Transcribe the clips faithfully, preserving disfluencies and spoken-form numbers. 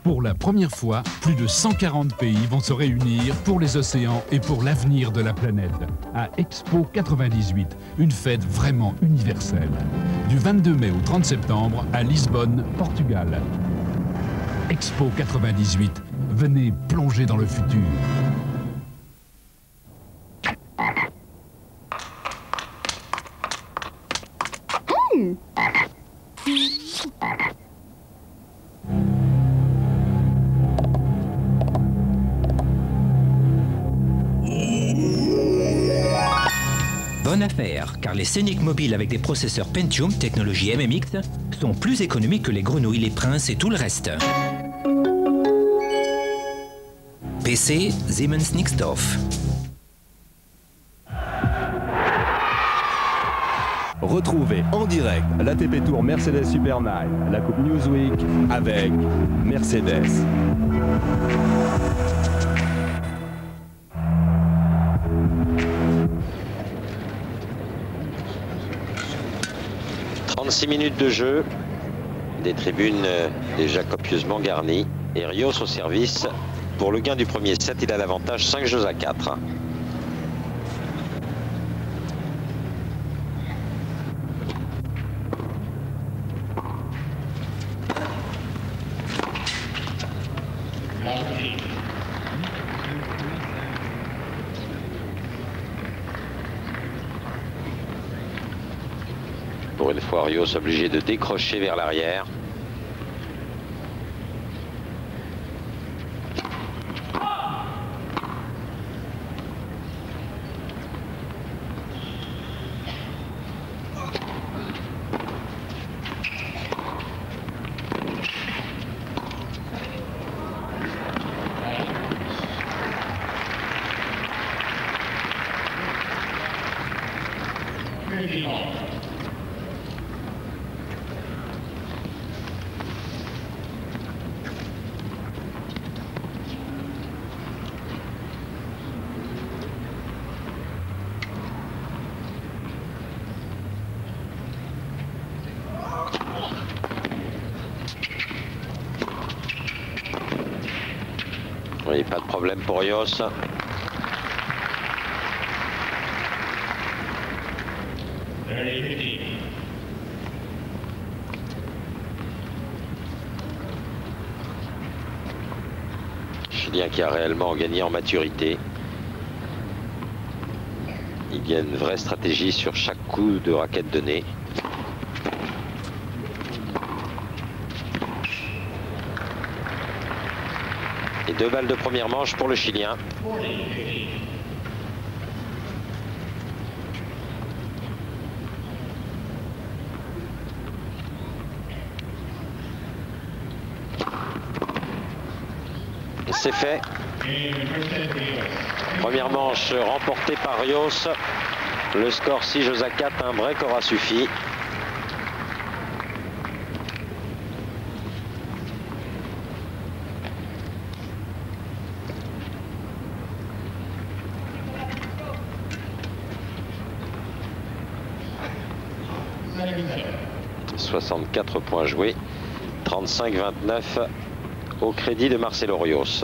Pour la première fois, plus de cent quarante pays vont se réunir pour les océans et pour l'avenir de la planète. À Expo quatre-vingt-dix-huit, une fête vraiment universelle. Du vingt-deux mai au trente septembre à Lisbonne, Portugal. Expo quatre-vingt-dix-huit, venez plonger dans le futur. Mmh. Bonne affaire, car les Scénic mobiles avec des processeurs Pentium, technologie M M X, sont plus économiques que les grenouilles, les princes et tout le reste. P C, Siemens Nixdorf. Retrouvez en direct l'A T P Tour Mercedes Super Nine, la Coupe Newsweek avec Mercedes. trente-six minutes de jeu, des tribunes déjà copieusement garnies et Rios au service. Pour le gain du premier set, il a l'avantage cinq jeux à quatre. Pour une fois, Rios obligé de décrocher vers l'arrière. Oui, pas de problème pour Rios. Chilien qui a réellement gagné en maturité. Il y a une vraie stratégie sur chaque coup de raquette donné. Et deux balles de première manche pour le Chilien. C'est fait. Première manche remportée par Rios. Le score six jeux à quatre, un break aura suffi. soixante-quatre points joués, trente-cinq vingt-neuf au crédit de Marcelo Rios.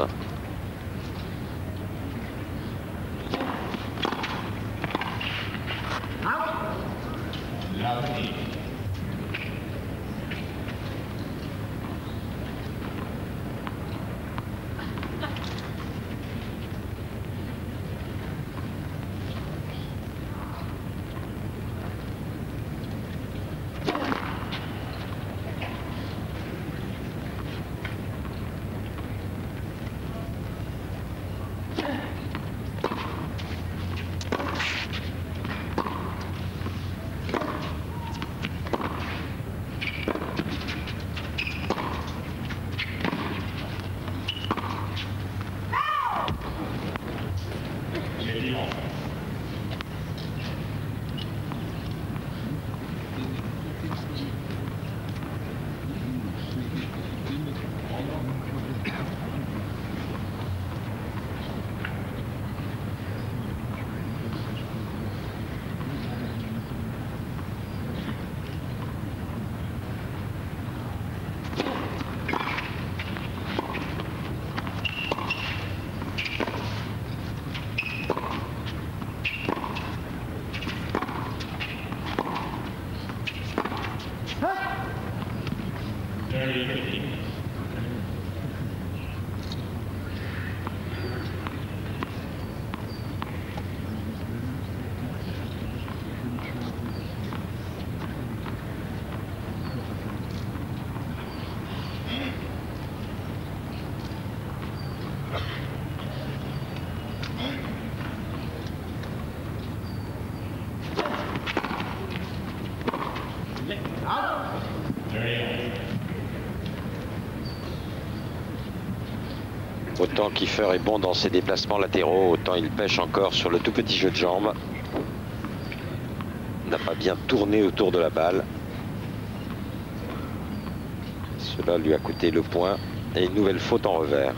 Autant Kiefer est bon dans ses déplacements latéraux, autant il pêche encore sur le tout petit jeu de jambes. N'a pas bien tourné autour de la balle. Cela lui a coûté le point et une nouvelle faute en revers.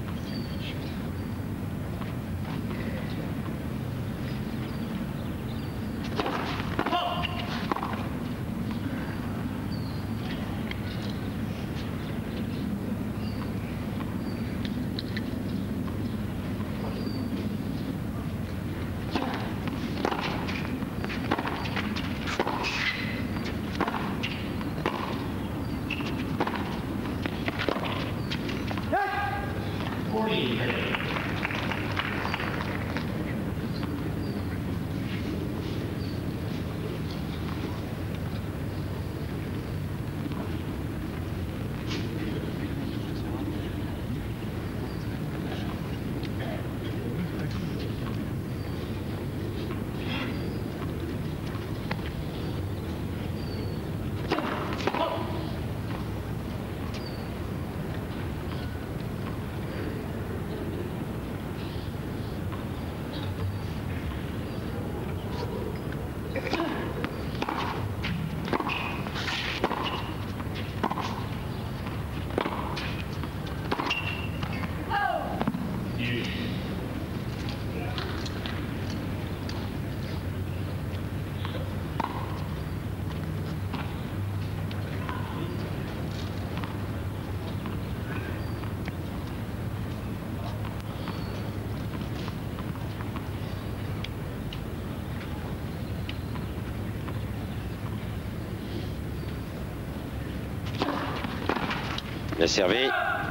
Bien servi.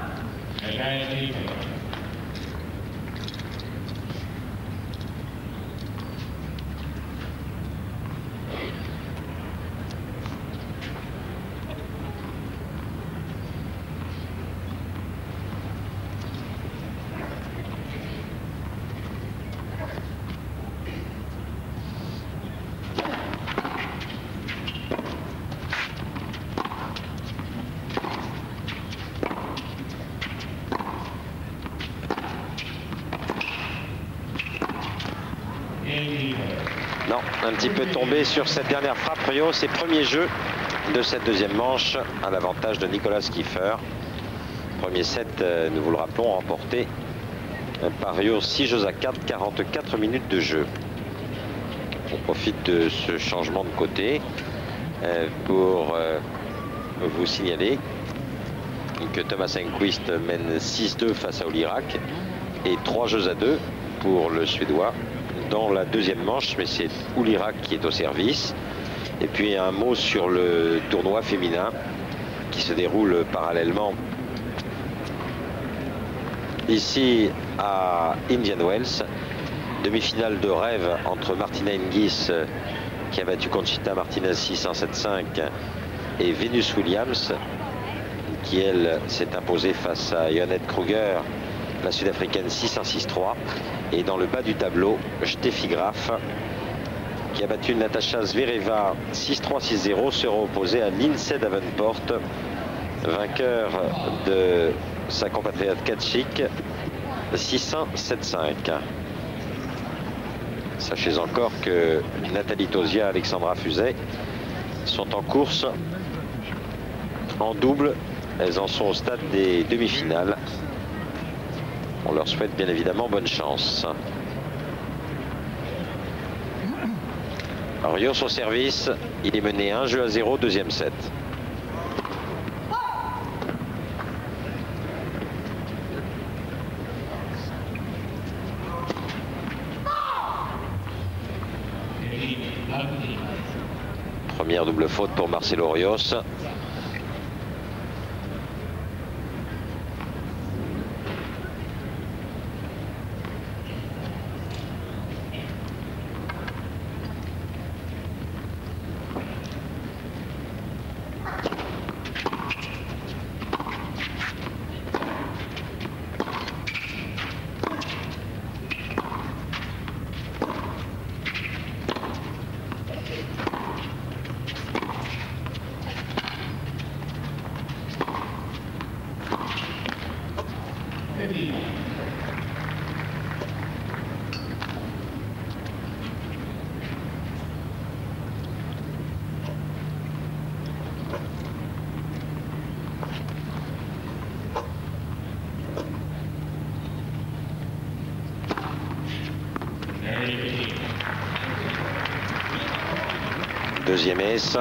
Non, un petit peu tombé sur cette dernière frappe. Rio, ses premiers jeux de cette deuxième manche à l'avantage de Nicolas Kiefer. Premier set, nous vous le rappelons, remporté par Rio six jeux à quatre, quarante-quatre minutes de jeu. On profite de ce changement de côté pour vous signaler que Thomas Enquist mène six deux face à Olyrak et trois jeux à deux pour le Suédois dans la deuxième manche, mais c'est Olyrak qui est au service. Et puis un mot sur le tournoi féminin qui se déroule parallèlement ici à Indian Wells. Demi-finale de rêve entre Martina Hingis, qui a battu Conchita Martinez six un sept cinq, et Venus Williams, qui elle s'est imposée face à Johannet Kruger, la sud-africaine six un six trois. Et dans le bas du tableau, Steffi Graf, qui a battu Natasha Zvereva six trois six zéro, sera opposée à Lindsay Davenport, vainqueur de sa compatriote Katchik six un sept cinq. Sachez encore que Nathalie Tauziat et Alexandra Fuzet sont en course en double. Elles en sont au stade des demi-finales. On leur souhaite bien évidemment bonne chance. Rios au service, il est mené un jeu à zéro, deuxième set. Première double faute pour Marcelo Rios. Deuxième ace.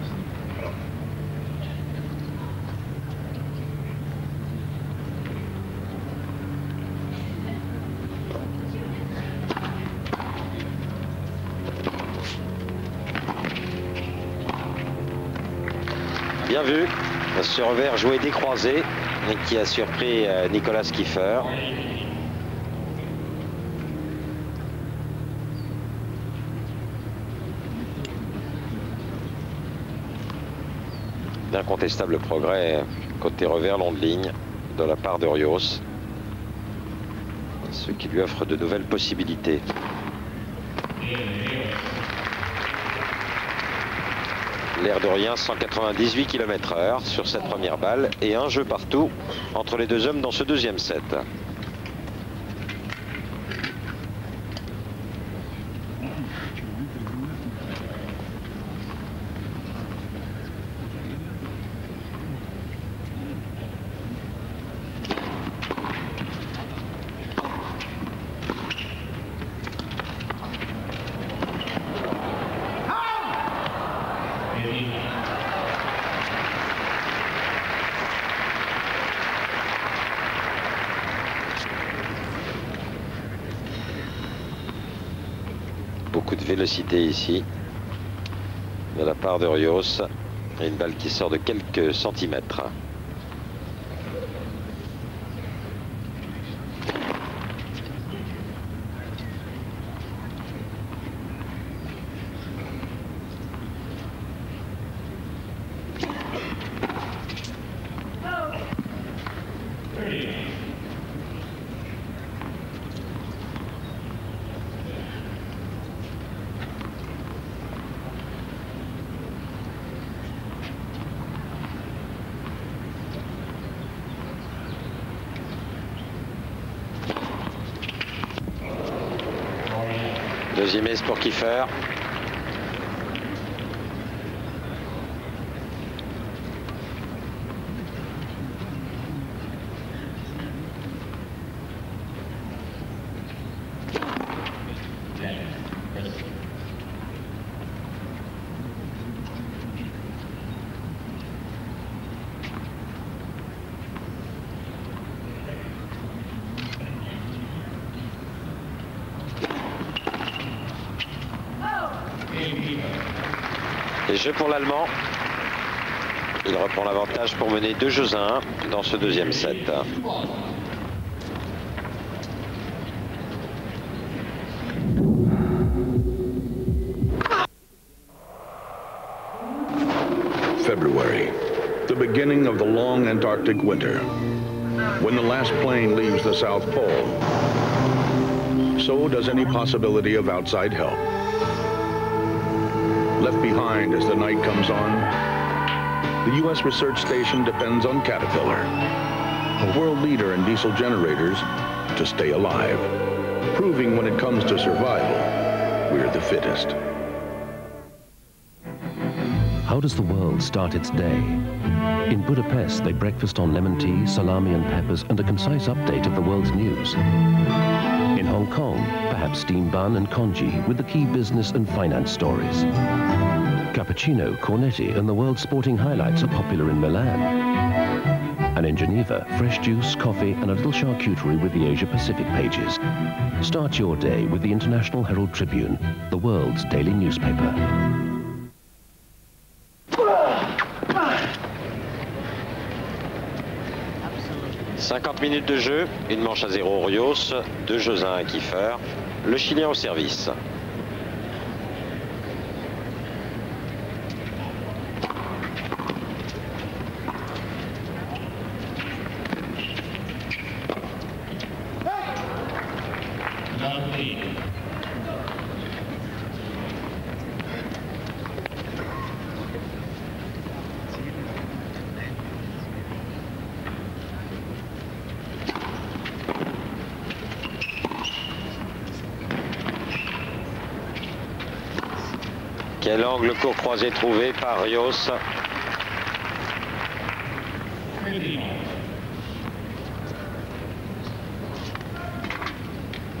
Bien vu, ce revers joué décroisé et qui a surpris Nicolas Kiefer. Incontestable progrès côté revers long de ligne de la part de Rios, ce qui lui offre de nouvelles possibilités. L'air de rien, cent quatre-vingt-dix-huit kilomètres heure sur cette première balle et un jeu partout entre les deux hommes dans ce deuxième set. Beaucoup de vélocité ici de la part de Rios et une balle qui sort de quelques centimètres. Deuxième ace pour Kiefer. Et jeu pour l'Allemand. Il reprend l'avantage pour mener deux jeux à un dans ce deuxième set. February, the beginning of the long Antarctic winter, when the last plane leaves the South Pole. So does any possibility of outside help. Left behind as the night comes on, the U S research station depends on Caterpillar, a world leader in diesel generators, to stay alive, proving when it comes to survival, we're the fittest. How does the world start its day? In Budapest, they breakfast on lemon tea, salami and peppers, and a concise update of the world's news. In Hong Kong, perhaps steamed bun and congee with the key business and finance stories. Cappuccino, cornetti, and the world's sporting highlights are popular in Milan. And in Geneva, fresh juice, coffee, and a little charcuterie with the Asia-Pacific pages. Start your day with the International Herald Tribune, the world's daily newspaper. cinquante minutes de jeu, une manche à zéro Rios, deux jeux à un Kiefer, le Chilien au service. Quel angle court croisé trouvé par Rios.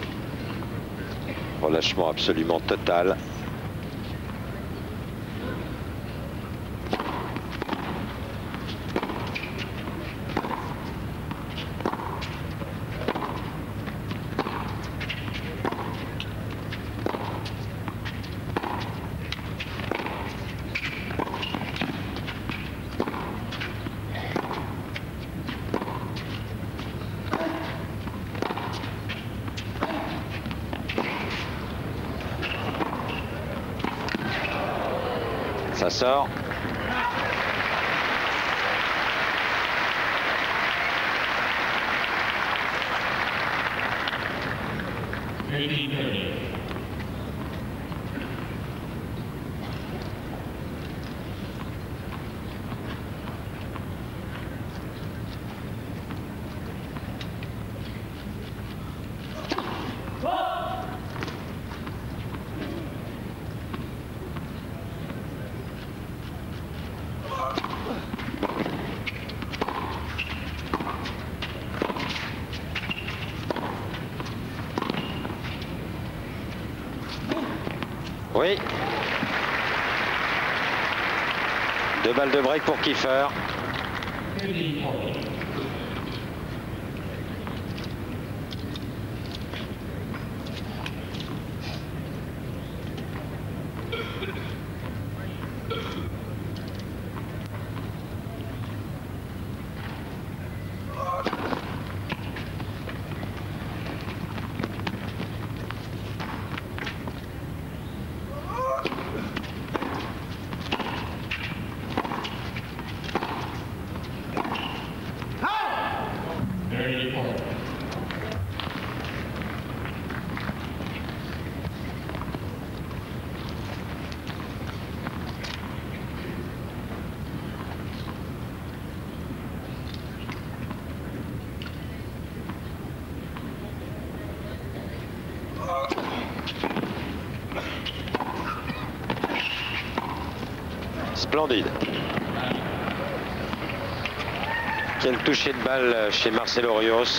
Relâchement absolument total. Ça sort. Oui. Deux balles de break pour Kiefer. Splendide. Quel toucher de balle chez Marcelo Rios.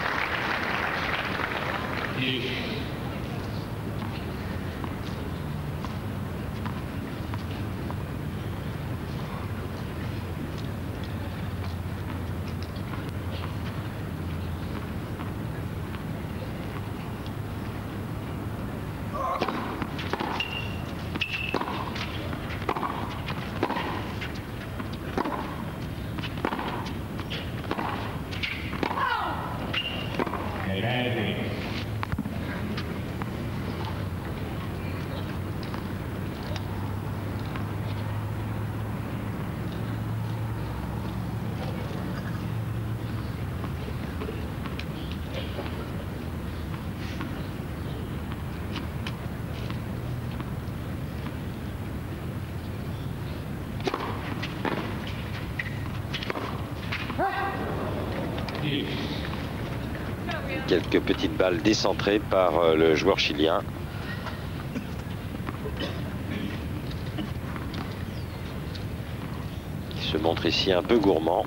Quelques petites balles décentrées par le joueur chilien. Qui se montre ici un peu gourmand.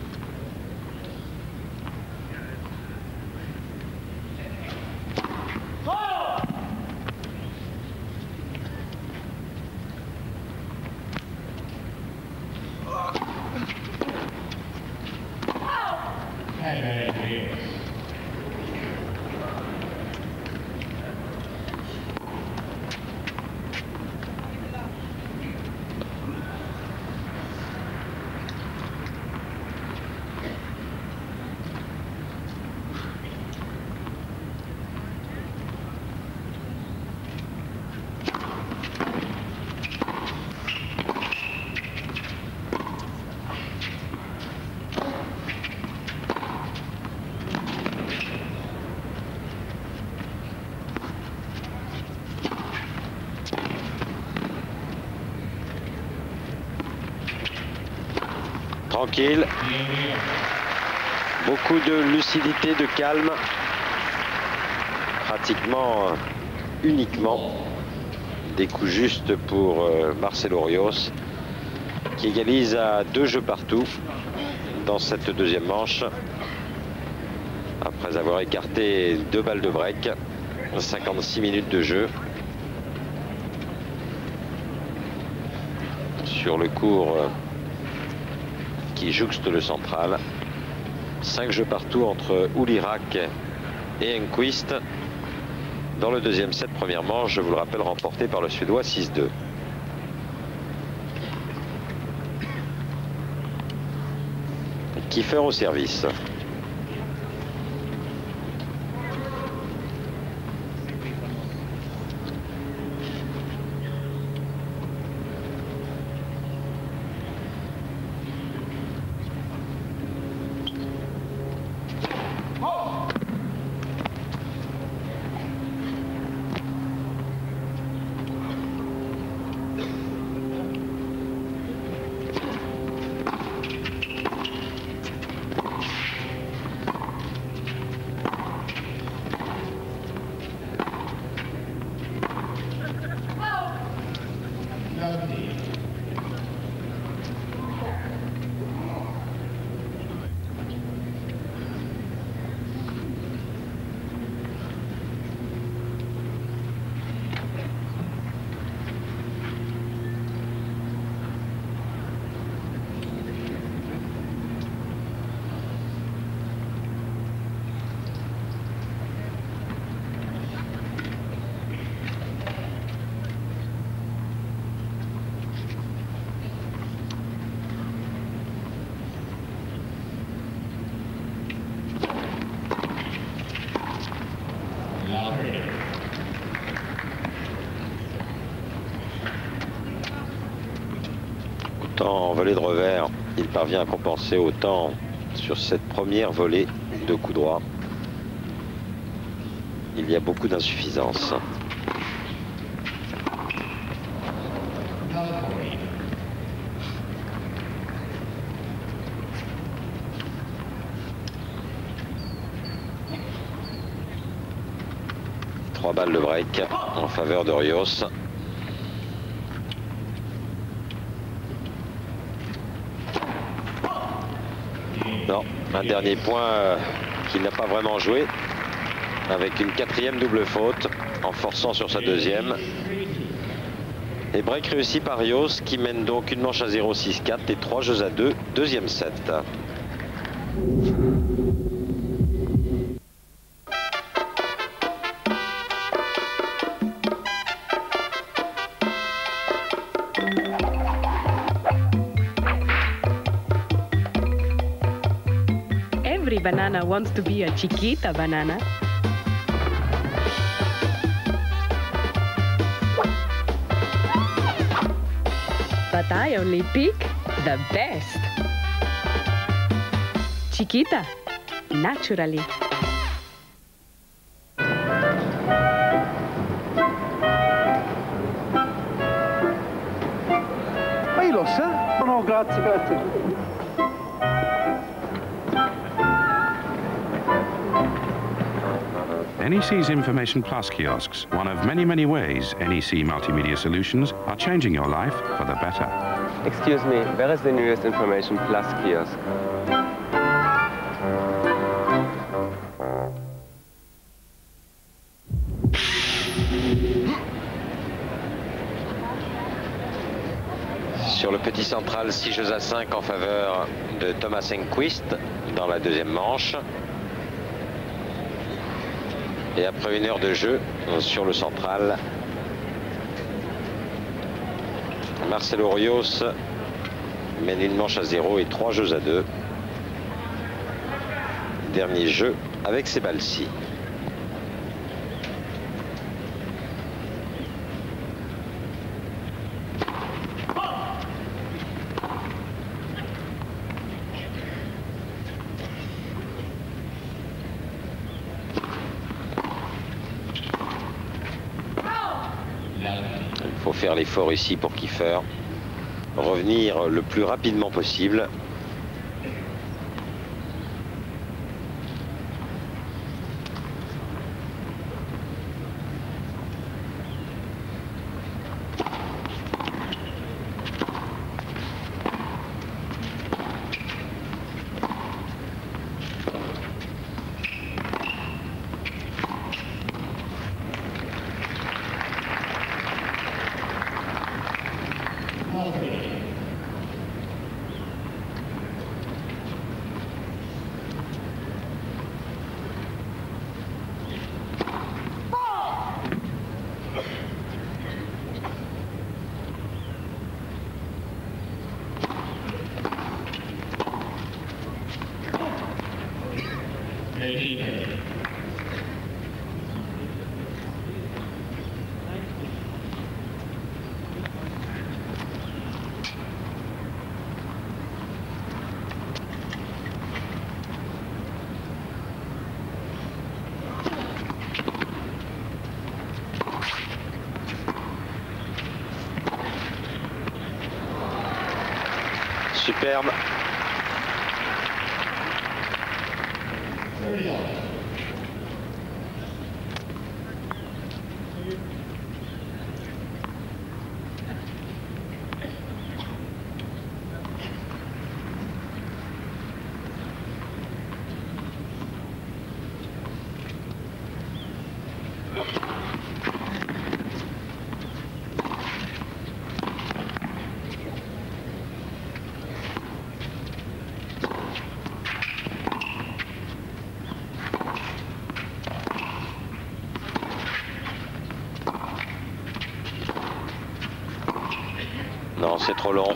Tranquille, beaucoup de lucidité, de calme, pratiquement euh, uniquement des coups justes pour euh, Marcelo Rios, qui égalise à deux jeux partout dans cette deuxième manche, après avoir écarté deux balles de break, cinquante-six minutes de jeu. Sur le court euh, qui jouxte le central. Cinq jeux partout entre Ulirak et Enquist dans le deuxième set, première manche, je vous le rappelle, remporté par le Suédois six deux. Kiefer au service. En volée de revers, il parvient à compenser autant sur cette première volée de coup droit. Il y a beaucoup d'insuffisances. Trois balles de break en faveur de Rios. Non, un dernier point euh, qu'il n'a pas vraiment joué, avec une quatrième double faute, en forçant sur sa deuxième. Et break réussi par Rios, qui mène donc une manche à zéro six quatre et trois jeux à deux, deuxième set. Every banana wants to be a Chiquita banana. But I only pick the best. Chiquita, naturally. Ma io lo sa? No, grazie, grazie. N E C's Information Plus kiosks, one of many, many ways N E C multimedia solutions are changing your life for the better. Excuse me, where is the newest Information Plus kiosk? Sur le petit central, six jeux à cinq en faveur de Thomas Enquist dans la deuxième manche. Et après une heure de jeu sur le central, Marcelo Rios mène une manche à zéro et trois jeux à deux. Dernier jeu avec ses balles-ci. Il faut faire l'effort ici pour Kiefer. Revenir le plus rapidement possible. Superbe. c'est trop long.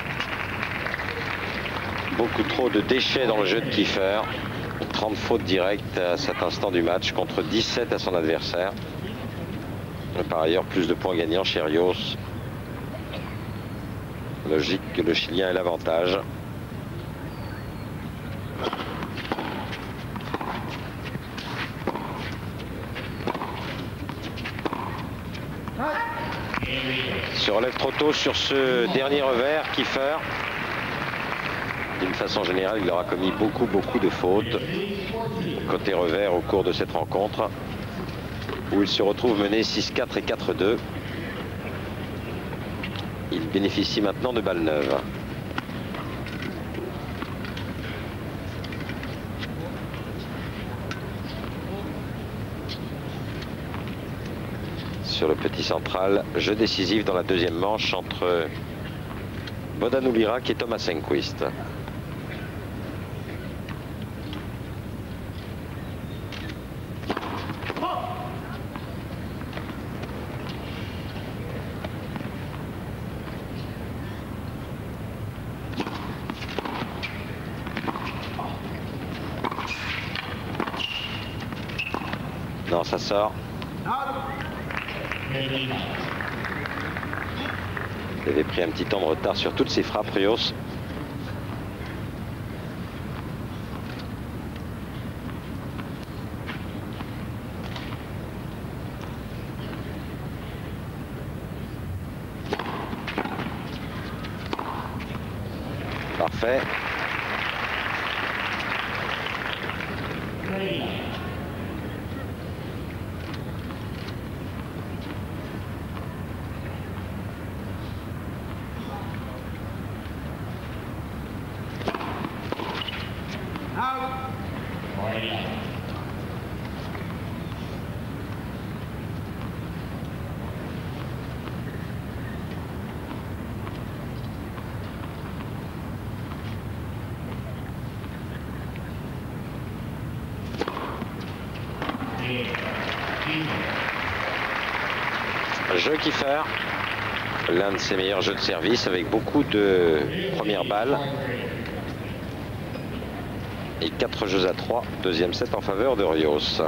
Beaucoup trop de déchets dans le jeu de Kiefer. trente fautes directes à cet instant du match contre dix-sept à son adversaire. Et par ailleurs, plus de points gagnants chez Rios. Logique que le Chilien ait l'avantage. Se relève trop tôt sur ce dernier revers, Kiefer. D'une façon générale, il aura commis beaucoup, beaucoup de fautes côté revers au cours de cette rencontre, où il se retrouve mené six quatre et quatre deux. Il bénéficie maintenant de balles neuves. Sur le petit central, jeu décisif dans la deuxième manche entre Bodan Ulirak et Thomas Enquist. Non, ça sort. Il avait pris un petit temps de retard sur toutes ses frappes, Rios. Parfait. Jeu Kiefer, l'un de ses meilleurs jeux de service avec beaucoup de premières balles et quatre jeux à trois, deuxième set en faveur de Rios.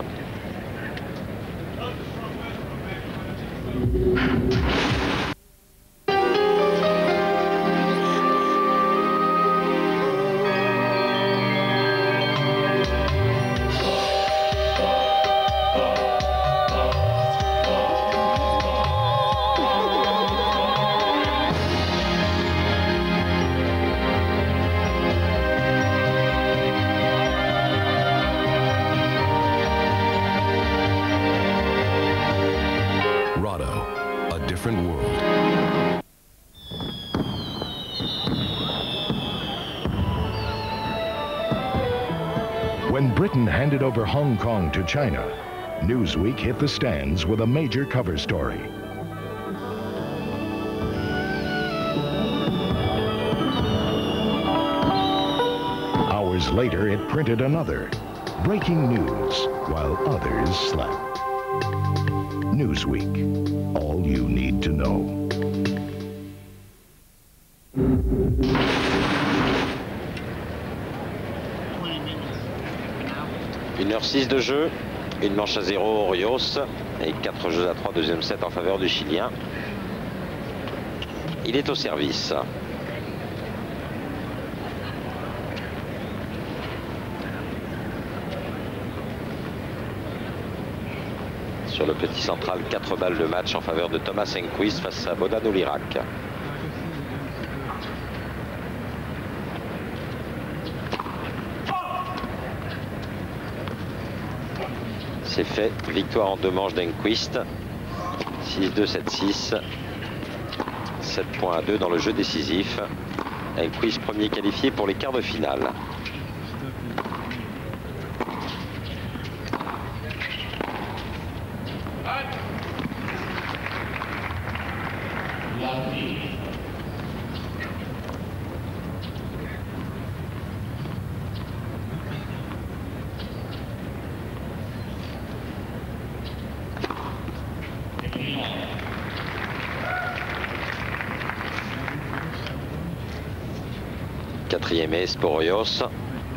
When Britain handed over Hong Kong to China, Newsweek hit the stands with a major cover story. Hours later, it printed another, breaking news, while others slept. Newsweek, all you need to know. une heure six de jeu, une manche à zéro Rios et quatre jeux à trois, deuxième set en faveur du Chilien. Il est au service. Sur le petit central, quatre balles de match en faveur de Thomas Enquist face à Bodan Ulirak. C'est fait, victoire en deux manches d'Enquist. six deux, sept six. sept points à deux dans le jeu décisif. Enquist premier qualifié pour les quarts de finale. Quatrième ace pour Rios.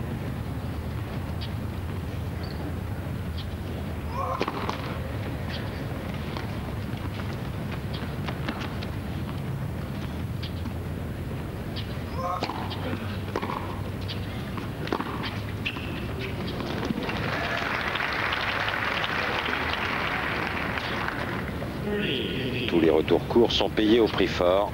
Tous les retours courts sont payés au prix fort.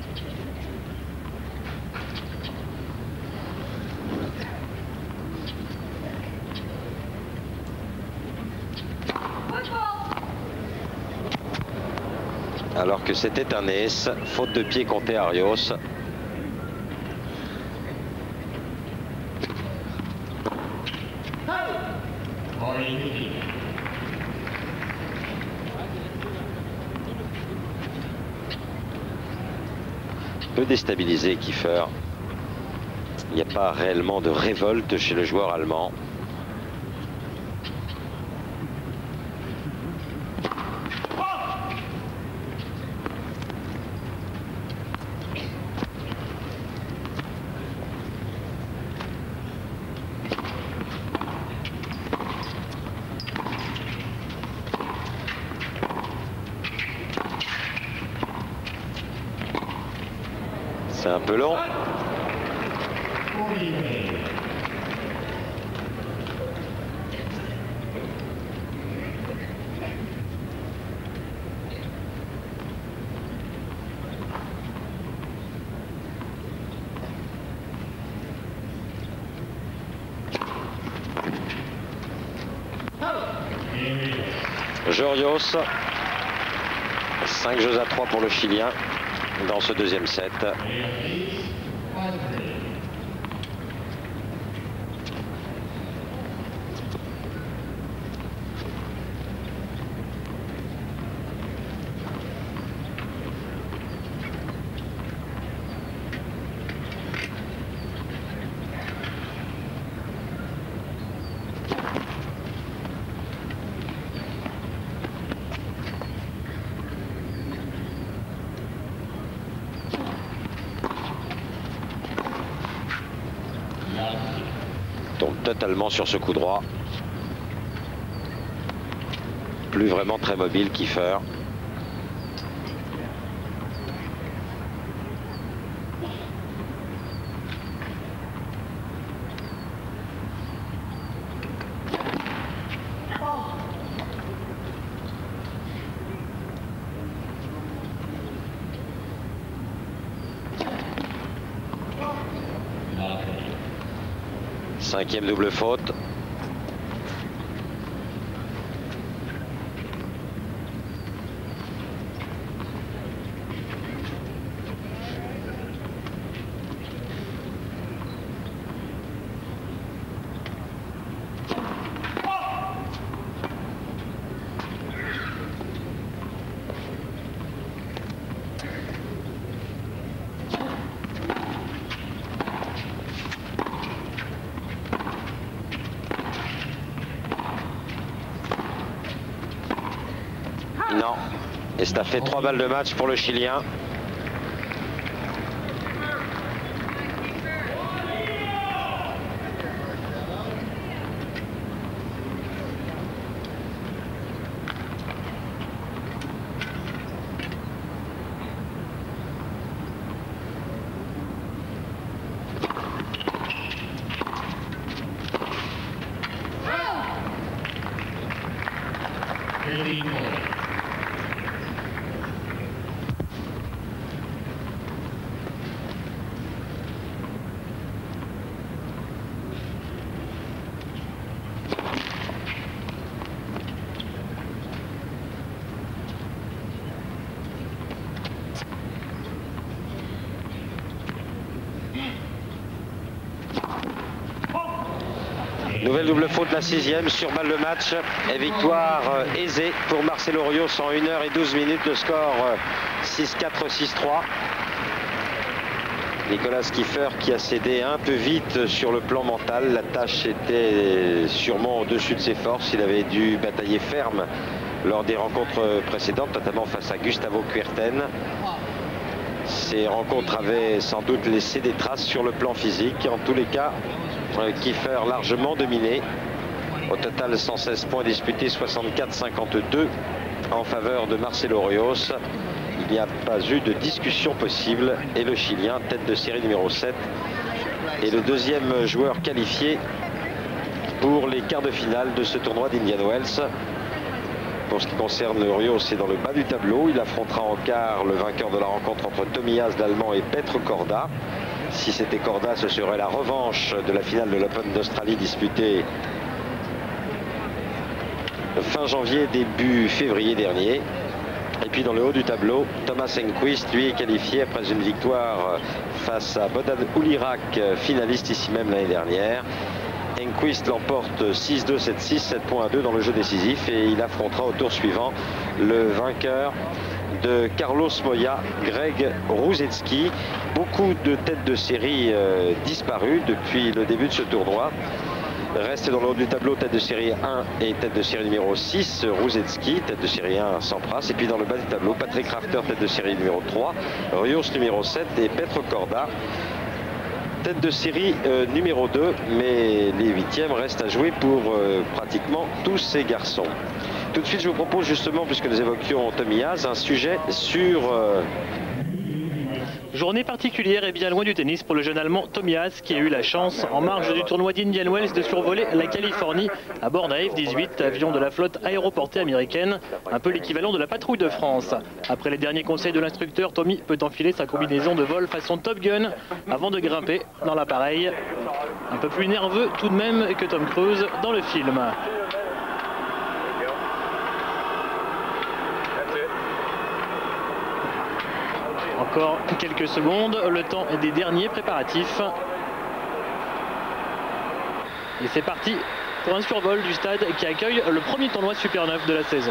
Alors que c'était un ace, faute de pied compté à Rios. Peu déstabilisé Kiefer. Il n'y a pas réellement de révolte chez le joueur allemand. C'est un peu long. Rios, cinq jeux à trois pour le Chilien dans ce deuxième set. Tombe totalement sur ce coup droit. Plus vraiment très mobile Kiefer. Cinquième double faute. Non. Et ça fait trois balles de match pour le Chilien. Nouvelle double faute, la sixième sur balle de match et victoire euh, aisée pour Marcelo Rios en une heure et douze minutes. Le score euh, six quatre, six trois. Nicolas Kiefer qui a cédé un peu vite sur le plan mental. La tâche était sûrement au-dessus de ses forces. Il avait dû batailler ferme lors des rencontres précédentes, notamment face à Gustavo Kuerten. ces rencontres avaient sans doute laissé des traces sur le plan physique. En tous les cas, Kiefer largement dominé. Au total, cent seize points disputés, soixante-quatre à cinquante-deux en faveur de Marcelo Rios. Il n'y a pas eu de discussion possible et le Chilien, tête de série numéro sept, est le deuxième joueur qualifié pour les quarts de finale de ce tournoi d'Indian Wells. Pour ce qui concerne le Rios, c'est dans le bas du tableau. Il affrontera en quart le vainqueur de la rencontre entre Tomias l'Allemand et Petr Korda. Si c'était Korda, ce serait la revanche de la finale de l'Open d'Australie disputée fin janvier, début février dernier. Et puis dans le haut du tableau, Thomas Enquist, lui, est qualifié après une victoire face à Bodan Ulirak, finaliste ici même l'année dernière. Enquist l'emporte six deux, sept six, sept points à deux dans le jeu décisif et il affrontera au tour suivant le vainqueur de Carlos Moya, Greg Rusedski. Beaucoup de têtes de série euh, disparues depuis le début de ce tournoi. Reste dans le haut du tableau tête de série un et tête de série numéro six, Rusedski, tête de série un, Sampras. Et puis dans le bas du tableau, Patrick Rafter, tête de série numéro trois, Rios numéro sept et Petr Korda, tête de série euh, numéro deux. Mais les huitièmes restent à jouer pour euh, pratiquement tous ces garçons. Tout de suite, je vous propose justement, puisque nous évoquions Tomias, un sujet sur... Euh, Journée particulière et bien loin du tennis pour le jeune Allemand Tomias qui a eu la chance en marge du tournoi d'Indian Wells de survoler la Californie à bord d'un F dix-huit, avion de la flotte aéroportée américaine, un peu l'équivalent de la patrouille de France. Après les derniers conseils de l'instructeur, Tommy peut enfiler sa combinaison de vol façon Top Gun avant de grimper dans l'appareil. Un peu plus nerveux tout de même que Tom Cruise dans le film. Encore quelques secondes, le temps des derniers préparatifs. Et c'est parti pour un survol du stade qui accueille le premier tournoi Super neuf de la saison.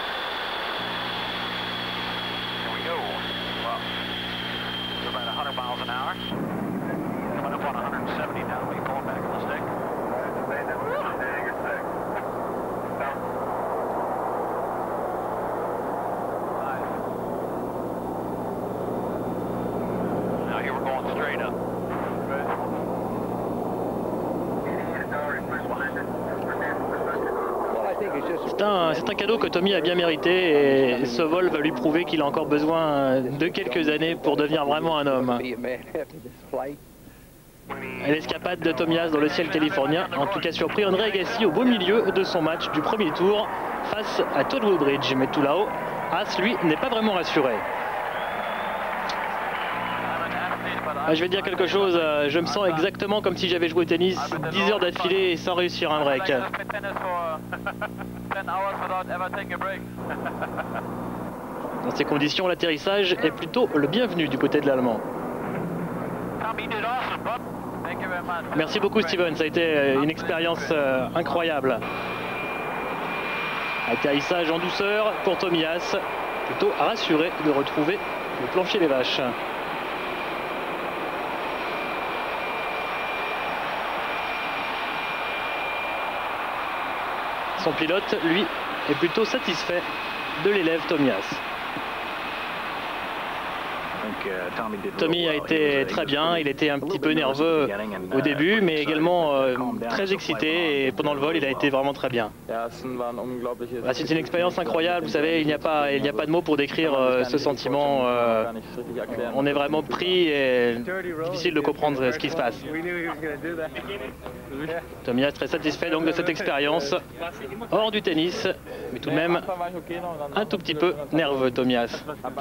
C'est un, c'est un cadeau que Tommy a bien mérité et ce vol va lui prouver qu'il a encore besoin de quelques années pour devenir vraiment un homme. L'escapade de Tomias dans le ciel californien a en tout cas surpris André Agassi au beau milieu de son match du premier tour face à Todd Woodbridge. Mais tout là-haut, As, lui, n'est pas vraiment rassuré. Je vais dire quelque chose, je me sens exactement comme si j'avais joué au tennis dix heures d'affilée sans réussir un break. Dans ces conditions, l'atterrissage est plutôt le bienvenu du côté de l'Allemand. Merci beaucoup Steven, ça a été une expérience incroyable. Atterrissage en douceur pour Tomias, plutôt rassuré de retrouver le plancher des vaches. Son pilote, lui, est plutôt satisfait de l'élève Tomias. Tommy a été très bien, il était un petit peu nerveux au début, mais également euh, très excité et pendant le vol il a été vraiment très bien. Bah, c'est une expérience incroyable, vous savez, il n'y a pas, il n'y a pas de mots pour décrire euh, ce sentiment. Euh, on est vraiment pris et difficile de comprendre ce qui se passe. Tommy est très satisfait donc de cette expérience hors du tennis, mais tout de même un tout petit peu nerveux Tomias.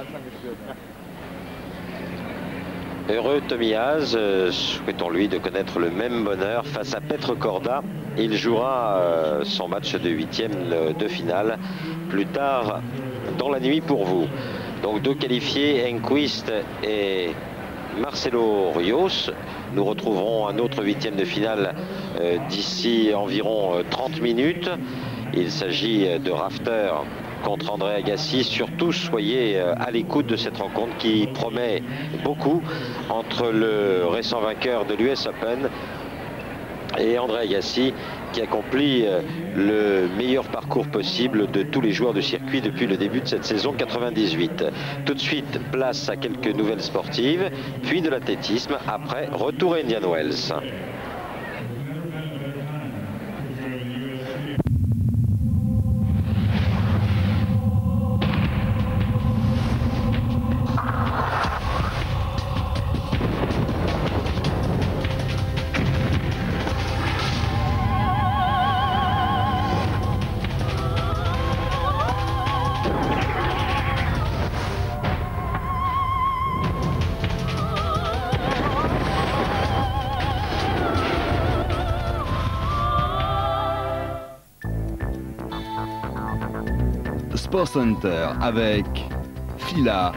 Heureux Tomias, euh, souhaitons-lui de connaître le même bonheur face à Petr Korda. Il jouera euh, son match de huitième de finale plus tard dans la nuit pour vous. Donc deux qualifiés, Enquist et Marcelo Rios. Nous retrouverons un autre huitième de finale euh, d'ici environ euh, trente minutes. Il s'agit de Rafter contre André Agassi. Surtout soyez à l'écoute de cette rencontre qui promet beaucoup entre le récent vainqueur de l'U S Open et André Agassi qui accomplit le meilleur parcours possible de tous les joueurs de circuit depuis le début de cette saison quatre-vingt-dix-huit. Tout de suite, place à quelques nouvelles sportives, puis de l'athlétisme, après retour à Indian Wells. Sport Center avec Fila.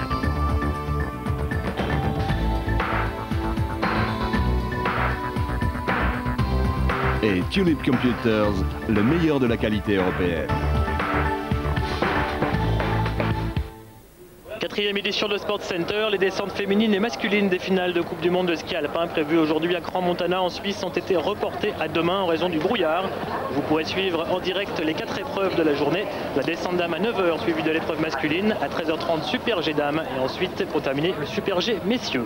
Et Tulip Computers, le meilleur de la qualité européenne. Quatrième édition de Sport Center, les descentes féminines et masculines des finales de Coupe du Monde de ski alpin prévues aujourd'hui à Crans-Montana en Suisse ont été reportées à demain en raison du brouillard. Vous pourrez suivre en direct les quatre épreuves de la journée. La descente dames à neuf heures suivie de l'épreuve masculine, à treize heures trente Super G dames et ensuite pour terminer le Super G messieurs.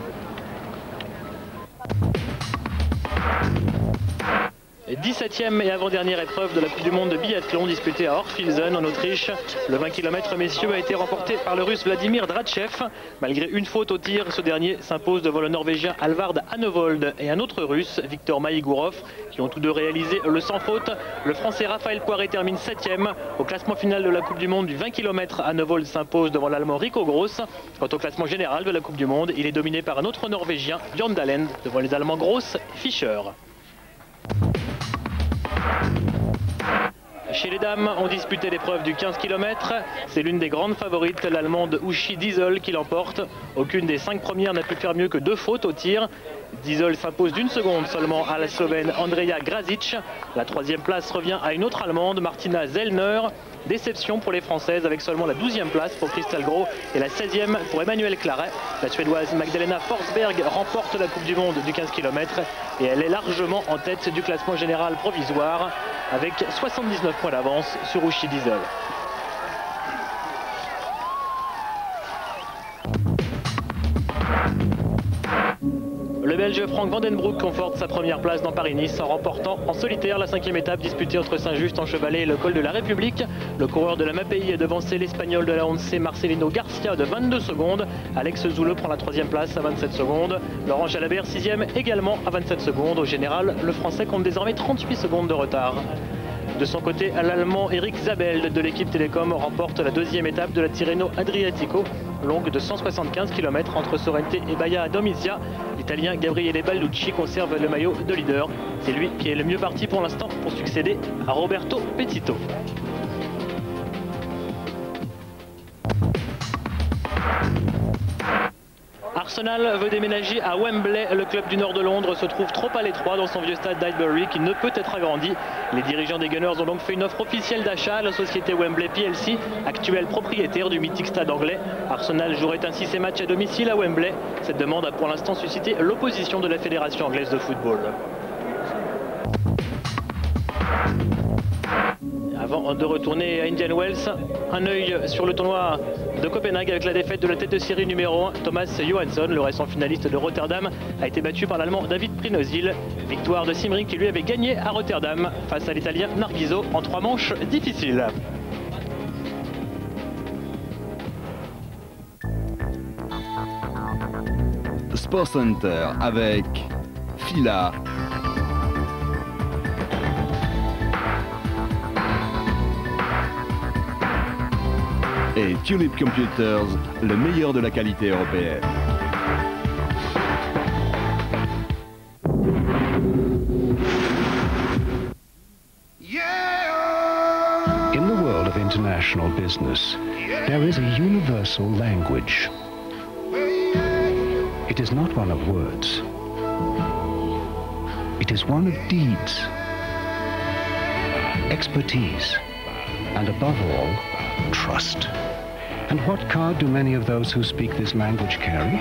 dix-septième et avant-dernière épreuve de la Coupe du Monde de biathlon disputée à Orfilsen en Autriche. Le vingt kilomètres messieurs a été remporté par le russe Vladimir Drachev. Malgré une faute au tir, ce dernier s'impose devant le norvégien Alvard Hanevold et un autre russe, Viktor Maïgourov, qui ont tous deux réalisé le sans faute. Le français Raphaël Poiré termine septième. Au classement final de la Coupe du Monde du vingt kilomètres, Hanevold s'impose devant l'Allemand Rico Gross. Quant au classement général de la Coupe du Monde, il est dominé par un autre norvégien, Björn Dahlem, devant les Allemands Gross et Fischer. Chez les dames, on disputait l'épreuve du quinze kilomètres. C'est l'une des grandes favorites, l'allemande Uschi Diesel, qui l'emporte. Aucune des cinq premières n'a pu faire mieux que deux fautes au tir. Diesel s'impose d'une seconde seulement à la Slovène Andreja Grazic. La troisième place revient à une autre allemande, Martina Zellner. Déception pour les Françaises avec seulement la douzième place pour Christelle Gros et la seizième pour Emmanuel Claret. La Suédoise Magdalena Forsberg remporte la Coupe du Monde du quinze kilomètres et elle est largement en tête du classement général provisoire avec soixante-dix-neuf points d'avance sur Uschi Diesel. Le Belge Frank Vandenbroek conforte sa première place dans Paris-Nice en remportant en solitaire la cinquième étape disputée entre Saint-Just en Chevalet et le col de la République. Le coureur de la Mapei a devancé l'Espagnol de la Once Marcelino Garcia de vingt-deux secondes. Alex Zoule prend la troisième place à vingt-sept secondes. Laurent Jalabert sixième également à vingt-sept secondes. Au général, le Français compte désormais trente-huit secondes de retard. De son côté, l'Allemand Eric Zabel de l'équipe Télécom remporte la deuxième étape de la Tirreno Adriatico, longue de cent soixante-quinze kilomètres entre Sorrente et Baia Domizia. L'Italien Gabriele Balducci conserve le maillot de leader. C'est lui qui est le mieux parti pour l'instant pour succéder à Roberto Petito. Arsenal veut déménager à Wembley. Le club du nord de Londres se trouve trop à l'étroit dans son vieux stade d'Highbury qui ne peut être agrandi. Les dirigeants des Gunners ont donc fait une offre officielle d'achat à la société Wembley P L C, actuelle propriétaire du mythique stade anglais. Arsenal jouerait ainsi ses matchs à domicile à Wembley. Cette demande a pour l'instant suscité l'opposition de la Fédération anglaise de football. Avant de retourner à Indian Wells, un œil sur le tournoi de Copenhague avec la défaite de la tête de série numéro un, Thomas Johansson. Le récent finaliste de Rotterdam a été battu par l'Allemand David Prinosil. Victoire de Simring qui lui avait gagné à Rotterdam face à l'Italien Nargiso en trois manches difficiles. Sport Center avec Fila. Et Tulip Computers, le meilleur de la qualité européenne. In the world of international business, there is a universal language. It is not one of words. It is one of deeds, expertise, and above all, trust. And what card do many of those who speak this language carry?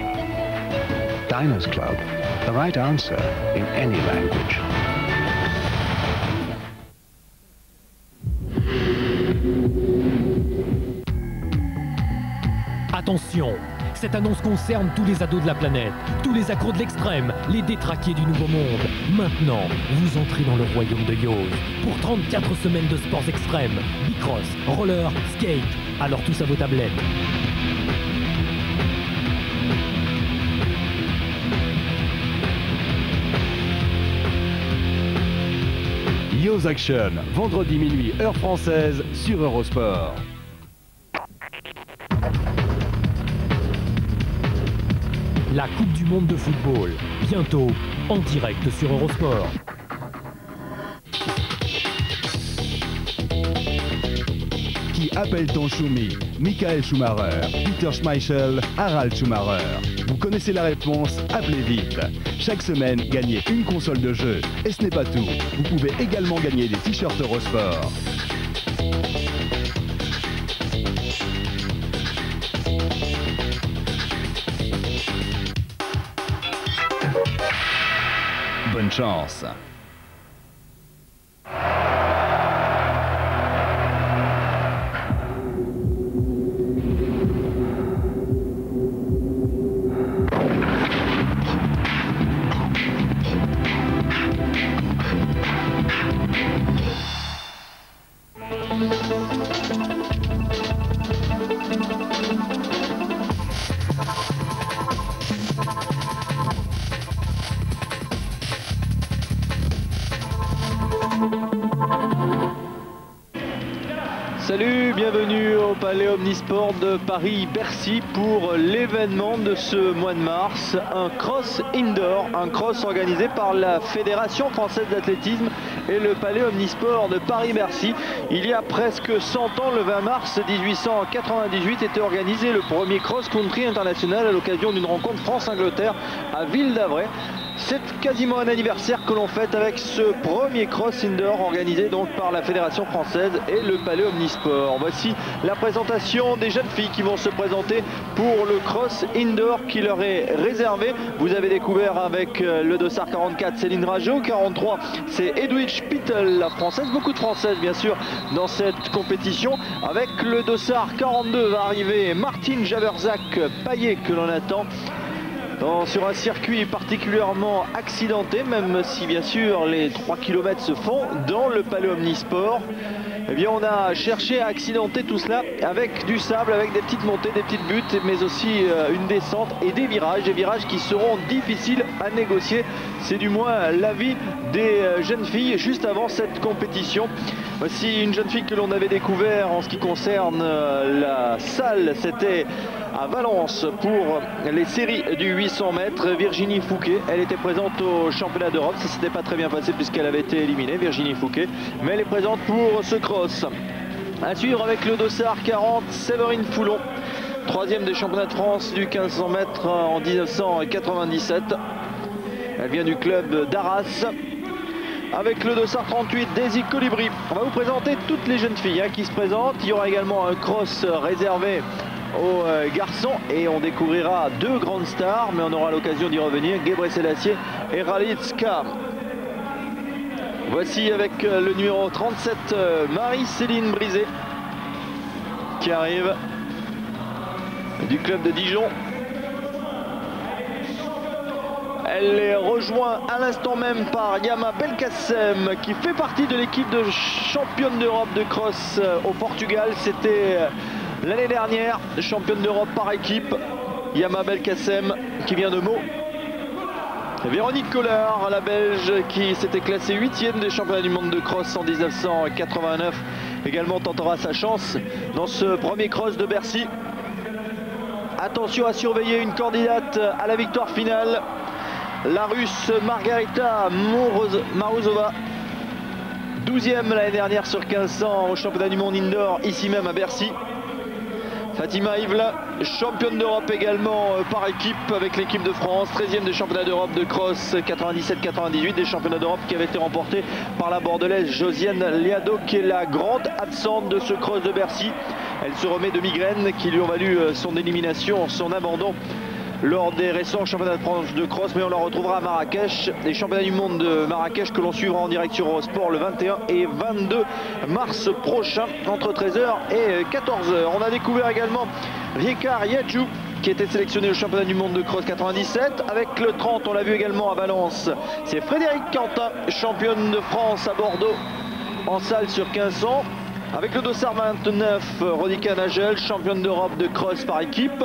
Diners Club, the right answer in any language. Attention, cette annonce concerne tous les ados de la planète, tous les accros de l'extrême, les détraqués du Nouveau Monde. Maintenant, vous entrez dans le royaume de Yoz pour trente-quatre semaines de sports extrêmes, bicross, roller, skate. Alors tous à vos tablettes. Yoz Action, vendredi minuit, heure française, sur Eurosport. La Coupe du Monde de football, bientôt en direct sur Eurosport. Qui appelle ton Schumi? Michael Schumacher, Peter Schmeichel, Harald Schumacher. Vous connaissez la réponse? Appelez vite. Chaque semaine, gagnez une console de jeu. Et ce n'est pas tout. Vous pouvez également gagner des t-shirts Eurosport. Bonne chance. Salut, bienvenue au Palais Omnisport de Paris-Bercy pour l'événement de ce mois de mars, un cross indoor, un cross organisé par la Fédération française d'athlétisme et le Palais Omnisport de Paris-Bercy. Il y a presque cent ans, le vingt mars mille huit cent quatre-vingt-dix-huit, était organisé le premier cross-country international à l'occasion d'une rencontre France-Angleterre à Ville-d'Avray. C'est quasiment un anniversaire que l'on fête avec ce premier cross indoor organisé donc par la Fédération française et le Palais Omnisport. Voici la présentation des jeunes filles qui vont se présenter pour le cross indoor qui leur est réservé. Vous avez découvert avec le dossard quarante-quatre Céline Rageau, quarante-trois c'est Edwidge Pittel, la française, beaucoup de françaises bien sûr dans cette compétition. Avec le dossard quarante-deux va arriver Martine Javerzak-Paillet que l'on attend. Dans, sur un circuit particulièrement accidenté, même si bien sûr les trois kilomètres se font dans le Palais Omnisport. Eh bien on a cherché à accidenter tout cela avec du sable, avec des petites montées, des petites buttes, mais aussi euh, une descente et des virages, des virages qui seront difficiles à négocier. C'est du moins l'avis des euh, jeunes filles juste avant cette compétition. Voici une jeune fille que l'on avait découvert en ce qui concerne euh, la salle, c'était à Valence pour les séries du huit cents mètres, Virginie Fouquet. Elle était présente au championnat d'Europe, ça s'était pas très bien passé puisqu'elle avait été éliminée, Virginie Fouquet, mais elle est présente pour ce cross. À suivre avec le dossard quarante, Séverine Foulon, troisième des championnats de France du quinze cents mètres en mille neuf cent quatre-vingt-dix-sept. Elle vient du club d'Arras. Avec le dossard trente-huit, Daisy Colibri. On va vous présenter toutes les jeunes filles hein, qui se présentent. Il y aura également un cross réservé aux euh, garçons et on découvrira deux grandes stars, mais on aura l'occasion d'y revenir, Gebre Selassie et Ralitska. Voici avec euh, le numéro trente-sept, euh, Marie-Céline Brisé qui arrive du club de Dijon. Elle est rejointe à l'instant même par Yama Belkacem qui fait partie de l'équipe de championne d'Europe de cross euh, au Portugal. C'était euh, l'année dernière, championne d'Europe par équipe, Yama Belkacem qui vient de Meaux. Véronique Collard, la Belge, qui s'était classée huitième des championnats du monde de cross en mille neuf cent quatre-vingt-neuf, également tentera sa chance dans ce premier cross de Bercy. Attention à surveiller une candidate à la victoire finale, la Russe Margarita Morozova, douzième l'année dernière sur quinze cents au championnat du monde indoor, ici même à Bercy. Fatima Ivla, championne d'Europe également par équipe avec l'équipe de France, treizième des championnats d'Europe de cross quatre-vingt-dix-sept quatre-vingt-dix-huit, des championnats d'Europe qui avaient été remportés par la bordelaise Josiane Liado, qui est la grande absente de ce cross de Bercy. Elle se remet de migraines qui lui ont valu son élimination, son abandon lors des récents championnats de France de cross, mais on la retrouvera à Marrakech, les championnats du monde de Marrakech que l'on suivra en direct sur Eurosport le vingt et un et vingt-deux mars prochain entre treize heures et quatorze heures. On a découvert également Riekar Yadjou, qui était sélectionné au championnat du monde de cross quatre-vingt-dix-sept. Avec le trente, on l'a vu également à Valence, c'est Frédéric Quentin, championne de France à Bordeaux en salle sur quinze cents. Avec le dossard vingt-neuf, Rodika Nagel, championne d'Europe de cross par équipe.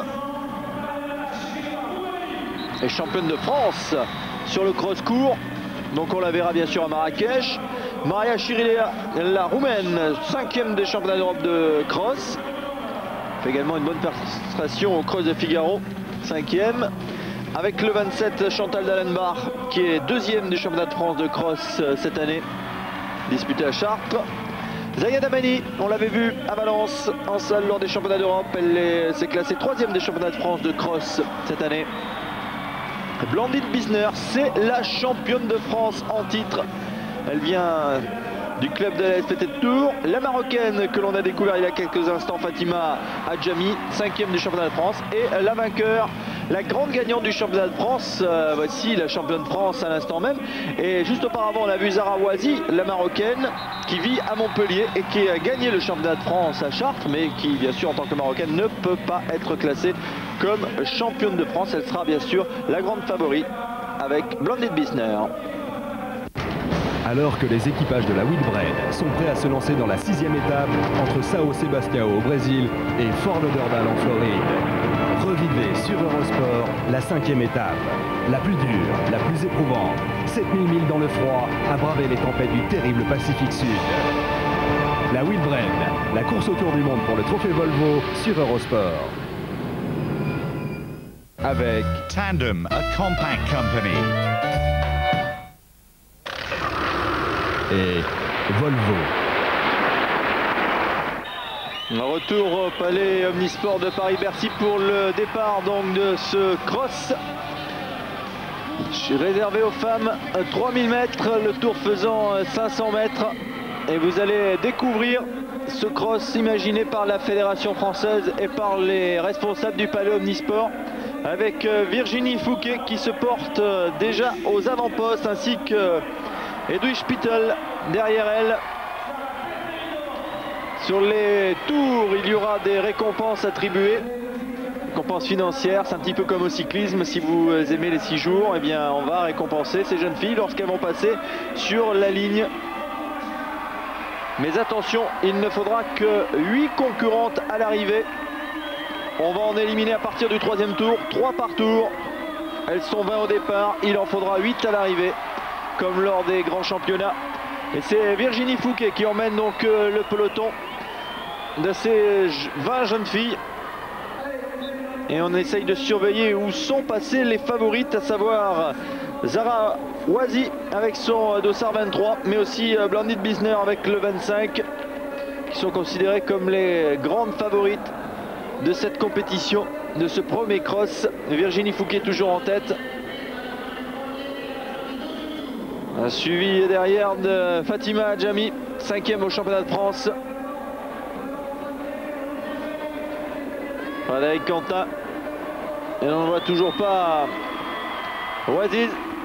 Et championne de France sur le cross court. Donc on la verra bien sûr à Marrakech. Maria Chirilea, la roumaine, cinquième des championnats d'Europe de cross. Fait également une bonne prestation au cross de Figaro, cinquième. Avec le vingt-sept, Chantal Dallenbach, qui est deuxième du championnat de France de cross cette année, disputé à Chartres. Zaya Damani, on l'avait vu à Valence en salle lors des championnats d'Europe. Elle s'est classée troisième des championnats de France de cross cette année. Blandine Bisner, c'est la championne de France en titre. Elle vient du club de la S P T de Tours. La marocaine que l'on a découvert il y a quelques instants, Fatima Adjami, cinquième du championnat de France. Et la vainqueur, la grande gagnante du championnat de France, euh, voici la championne de France à l'instant même. Et juste auparavant, on a vu Zara Ouazi, la marocaine, qui vit à Montpellier et qui a gagné le championnat de France à Chartres, mais qui, bien sûr, en tant que marocaine, ne peut pas être classée comme championne de France. Elle sera bien sûr la grande favorite avec Blandine Bisner. Alors que les équipages de la Whitbread sont prêts à se lancer dans la sixième étape entre São Sebastião au Brésil et Fort Lauderdale en Floride, revivez sur Eurosport la cinquième étape, la plus dure, la plus éprouvante, sept mille milles dans le froid à braver les tempêtes du terrible Pacifique Sud. La Whitbread, la course autour du monde pour le trophée Volvo sur Eurosport. Avec Tandem, a compact company. Et Volvo. Retour au Palais Omnisport de Paris-Bercy pour le départ donc de ce cross. Réservé aux femmes, trois mille mètres, le tour faisant cinq cents mètres. Et vous allez découvrir ce cross imaginé par la Fédération française et par les responsables du Palais Omnisport, avec Virginie Fouquet qui se porte déjà aux avant-postes, ainsi que Edwige Pittel derrière elle. Sur les tours, il y aura des récompenses attribuées, récompenses financières. C'est un petit peu comme au cyclisme, si vous aimez les six jours, eh bien on va récompenser ces jeunes filles lorsqu'elles vont passer sur la ligne. Mais attention, il ne faudra que huit concurrentes à l'arrivée. On va en éliminer à partir du troisième tour, trois par tour. Elles sont vingt au départ, il en faudra huit à l'arrivée, comme lors des grands championnats. Et c'est Virginie Fouquet qui emmène donc euh, le peloton de ces vingt jeunes filles. Et on essaye de surveiller où sont passées les favorites, à savoir Zara Ouazi avec son dossard vingt-trois, mais aussi euh, Blandine Bisner avec le vingt-cinq, qui sont considérées comme les grandes favorites de cette compétition, de ce premier cross. Virginie Fouquet toujours en tête. Un suivi derrière de Fatima Adjami, cinquième au championnat de France. Frédéric Quentin. Et on ne voit toujours pas Ouaziz.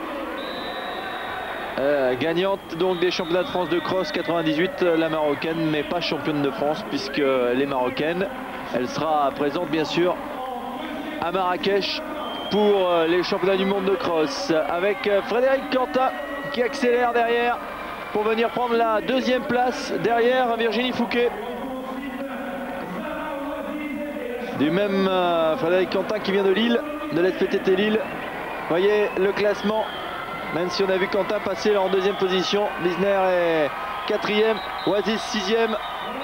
Euh, gagnante donc des championnats de France de cross quatre-vingt-dix-huit, la marocaine, mais pas championne de France, puisque les marocaines, elle sera présente bien sûr à Marrakech pour les championnats du monde de cross, avec Frédéric Quentin qui accélère derrière pour venir prendre la deuxième place derrière Virginie Fouquet. Du même euh, Frédéric Quentin qui vient de Lille, de l'S P T T Lille. Vous voyez le classement, même si on a vu Quentin passer en deuxième position. Bisner est quatrième, Ouaziz sixième.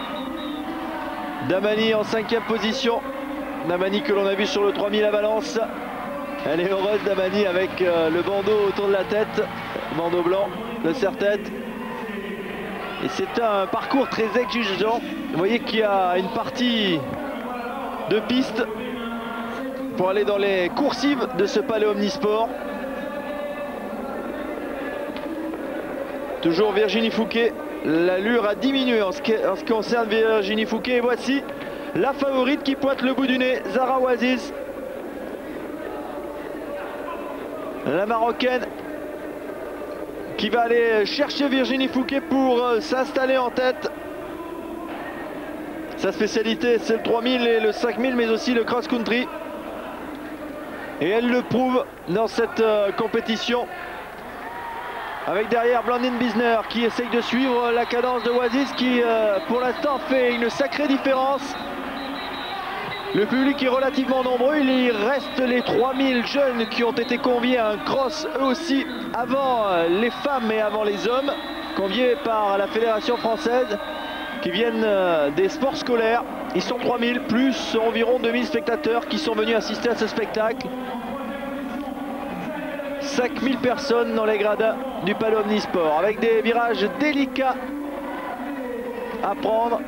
Damani en cinquième position. Damani que l'on a vu sur le trois mille à Valence. Elle est heureuse, Damani, avec euh, le bandeau autour de la tête. Bandeau blanc, le serre-tête. Et c'est un parcours très exigeant. Vous voyez qu'il y a une partie de piste pour aller dans les coursives de ce Palais Omnisport. Toujours Virginie Fouquet. L'allure a diminué en ce qui, en ce qui concerne Virginie Fouquet. Et voici la favorite qui pointe le bout du nez, Zara Ouaziz. La Marocaine qui va aller chercher Virginie Fouquet pour euh, s'installer en tête. Sa spécialité, c'est le trois mille et le cinq mille, mais aussi le cross-country. Et elle le prouve dans cette euh, compétition. Avec derrière Blandine Biesner qui essaye de suivre la cadence de Oasis, qui euh, pour l'instant fait une sacrée différence. Le public est relativement nombreux, il reste les trois mille jeunes qui ont été conviés à un cross eux aussi avant les femmes et avant les hommes, conviés par la Fédération française, qui viennent des sports scolaires. Ils sont trois mille plus environ deux mille spectateurs qui sont venus assister à ce spectacle. cinq mille personnes dans les gradins du Palais Omnisport, avec des virages délicats à prendre.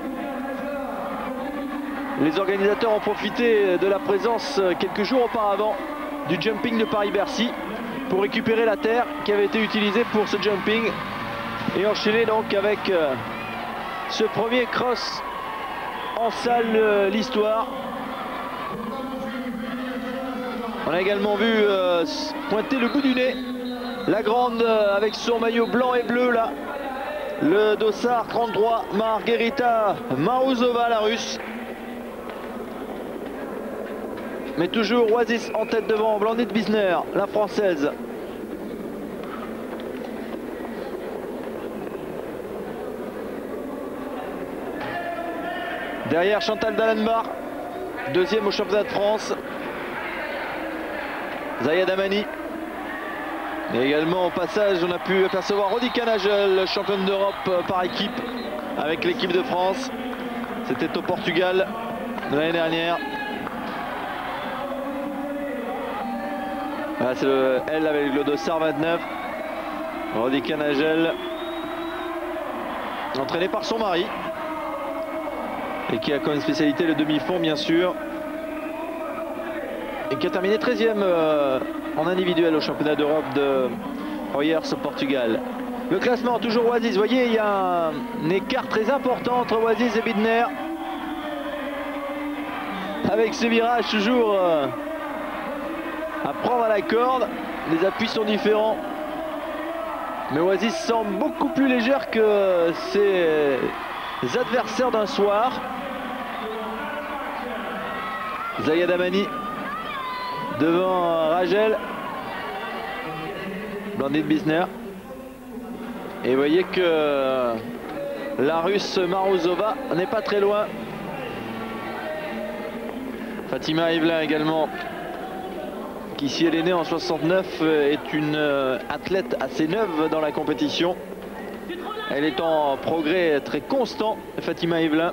Les organisateurs ont profité de la présence quelques jours auparavant du jumping de Paris-Bercy pour récupérer la terre qui avait été utilisée pour ce jumping et enchaîner donc avec ce premier cross en salle de l'histoire. On a également vu euh, pointer le bout du nez la grande euh, avec son maillot blanc et bleu là, le dossard trente-trois, Margarita Maruzova, la russe. Mais toujours Oasis en tête devant Blandine Biesner, la française. Derrière Chantal Dallenbach, deuxième au championnat de France. Zaya Damani. Et également au passage, on a pu apercevoir Rodica Nagel, championne d'Europe par équipe avec l'équipe de France. C'était au Portugal l'année dernière. Voilà, c'est le, elle avec le dossard vingt-neuf. Rodica Nagel, entraînée par son mari. Et qui a comme spécialité le demi-fond, bien sûr. Et qui a terminé treizième euh, en individuel au championnat d'Europe de Royers au Portugal. Le classement, toujours Oasis. Vous voyez, il y a un, un écart très important entre Oasis et Biesner. Avec ce virage toujours euh, à prendre à la corde. Les appuis sont différents. Mais Oasis semble beaucoup plus légère que ses adversaires d'un soir. Zaya Damani devant Ragel, Blandine Biesner. Et vous voyez que la russe Maruzova n'est pas très loin. Fatima Evelin également, qui si elle est née en soixante-neuf est une athlète assez neuve dans la compétition. Elle est en progrès très constant, Fatima Evelin.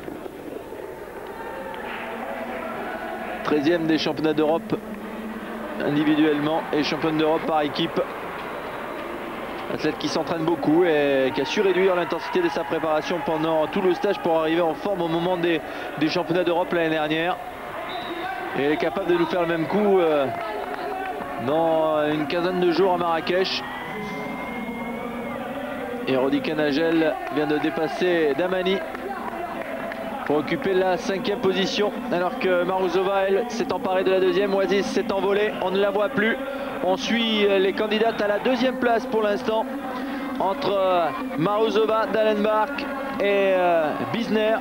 treizième des championnats d'Europe individuellement et championne d'Europe par équipe. Athlète qui s'entraîne beaucoup et qui a su réduire l'intensité de sa préparation pendant tout le stage pour arriver en forme au moment des, des championnats d'Europe l'année dernière. Et elle est capable de nous faire le même coup euh, dans une quinzaine de jours à Marrakech. Et Rodica Nagel vient de dépasser Damani pour occuper la cinquième position, alors que Maruzova, elle, s'est emparée de la deuxième. Oasis s'est envolée, on ne la voit plus. On suit les candidates à la deuxième place pour l'instant, entre euh, Maruzova, Dallenbach et euh, Biesner.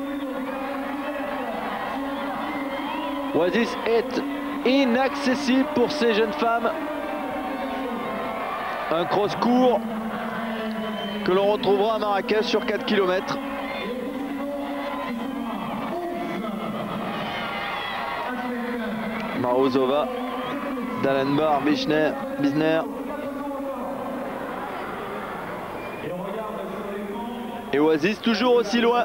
Oasis est inaccessible pour ces jeunes femmes. Un cross court que l'on retrouvera à Marrakech sur quatre kilomètres. Maruzova, Dallenbach, Biesner, Biesner. Et Oasis toujours aussi loin.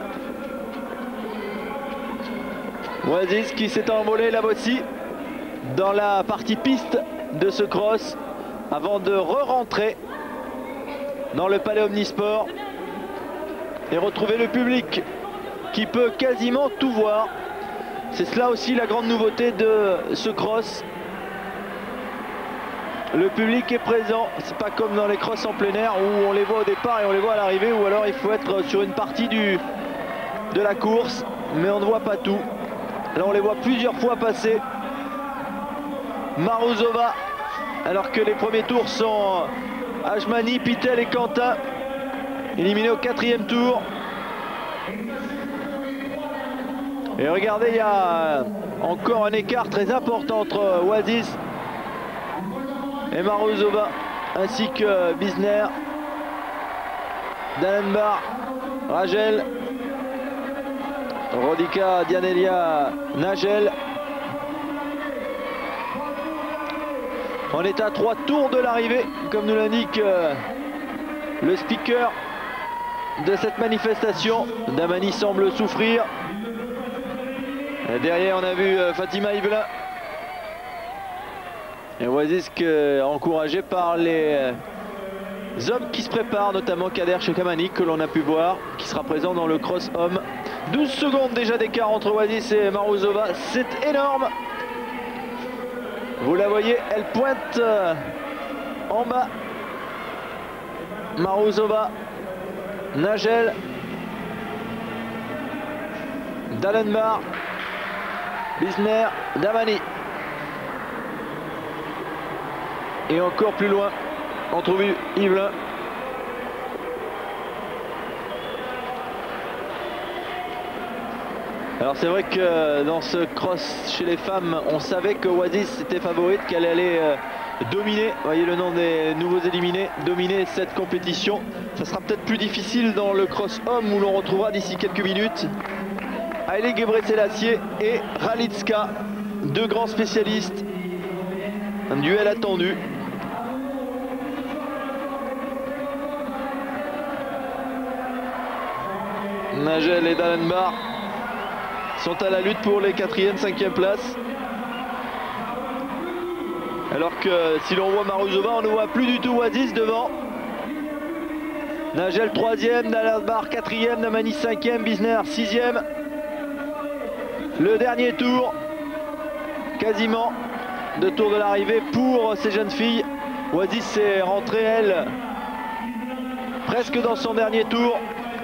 Oasis qui s'est envolé là aussi dans la partie piste de ce cross avant de re-rentrer dans le Palais Omnisport et retrouver le public qui peut quasiment tout voir. C'est cela aussi la grande nouveauté de ce cross. Le public est présent, c'est pas comme dans les crosses en plein air où on les voit au départ et on les voit à l'arrivée, ou alors il faut être sur une partie du, de la course, mais on ne voit pas tout. Là on les voit plusieurs fois passer. Maruzova, alors que les premiers tours sont Ajmani, Pittel et Quentin, éliminés au quatrième tour. Et regardez, il y a encore un écart très important entre Oasis et Maruzova, ainsi que Bisner, Dallenbach, Ragel, Rodica, Dianelia, Nagel. On est à trois tours de l'arrivée, comme nous l'indique euh, le speaker de cette manifestation. Damani semble souffrir. Et derrière, on a vu euh, Fatima Ivelin. Et Oasis encouragé par les euh, hommes qui se préparent, notamment Kader Chekamani, que l'on a pu voir, qui sera présent dans le cross homme. douze secondes déjà d'écart entre Oasis et Maruzova, c'est énorme. Vous la voyez, elle pointe euh, en bas. Maruzova, Nagel, Dallenbach, Bisner, Damani. Et encore plus loin, on trouve Ivelin. Alors c'est vrai que dans ce cross chez les femmes, on savait que Oasis était favorite, qu'elle allait euh, dominer, voyez le nom des nouveaux éliminés, dominer cette compétition. Ça sera peut-être plus difficile dans le cross homme où l'on retrouvera d'ici quelques minutes Haile Gebrselassie et Ralitska, deux grands spécialistes. Un duel attendu. Nagel et Dallenbach sont à la lutte pour les quatrième, cinquième places. Alors que si l'on voit Maruzova, on ne voit plus du tout Oasis devant. Nagel troisième, Dallenbach quatrième, Damani cinquième, Bisner sixième. Le dernier tour, quasiment, de tour de l'arrivée pour ces jeunes filles. Oasis est rentrée, elle, presque dans son dernier tour.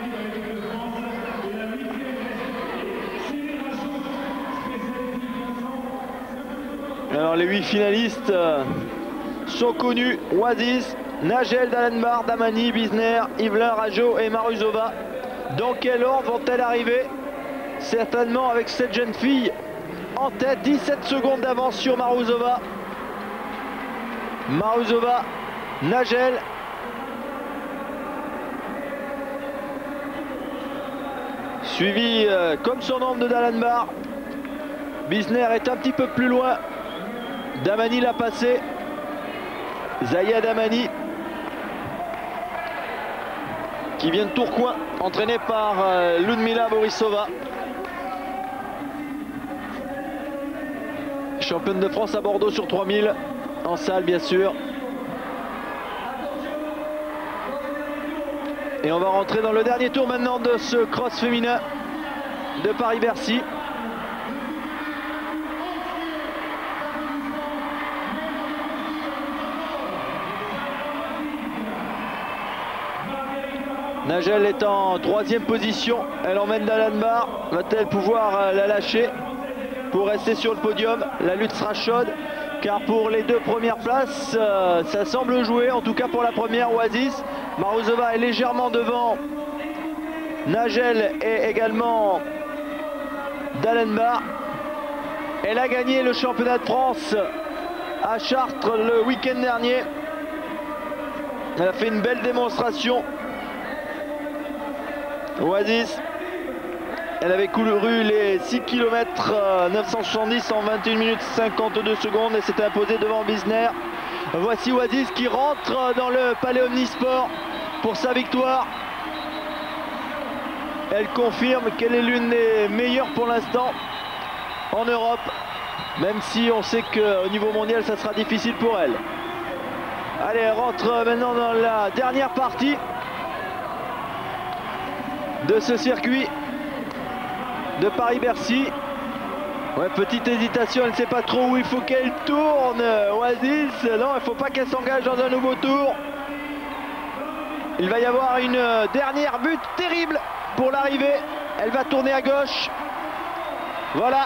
Alors les huit finalistes sont connus: Oasis, Nagel, Dallenbach, Damani, Bisner, Ivelin, Rajo et Maruzova. Dans quel ordre vont-elles arriver? Certainement avec cette jeune fille en tête, dix-sept secondes d'avance sur Maruzova. Maruzova, Nagel. Suivi euh, comme son nombre de Dallenbach. Bisner est un petit peu plus loin. Damani l'a passé. Zaya Damani, qui vient de Tourcoing, entraîné par euh, Ludmila Borisova. Championne de France à Bordeaux sur trois mille, en salle bien sûr. Et on va rentrer dans le dernier tour maintenant de ce cross féminin de Paris-Bercy. Nagel est en troisième position, elle emmène Dallenbach. Va-t-elle pouvoir la lâcher pour rester sur le podium? La lutte sera chaude, car pour les deux premières places, euh, ça semble jouer, en tout cas pour la première. Oasis. Maruzova est légèrement devant Nagel et également Dallenbach. Elle a gagné le championnat de France à Chartres le week-end dernier. Elle a fait une belle démonstration. Oasis, elle avait couru les six kilomètres neuf cent soixante-dix en vingt et une minutes cinquante-deux secondes et s'est imposée devant Bisner. Voici Oasis qui rentre dans le Palais Omnisport pour sa victoire. Elle confirme qu'elle est l'une des meilleures pour l'instant en Europe, même si on sait qu'au niveau mondial ça sera difficile pour elle. Allez, elle rentre maintenant dans la dernière partie de ce circuit de Paris-Bercy. Ouais, petite hésitation, elle ne sait pas trop où il faut qu'elle tourne. Oasis, non, il ne faut pas qu'elle s'engage dans un nouveau tour. Il va y avoir une dernière butte terrible pour l'arrivée. Elle va tourner à gauche. Voilà.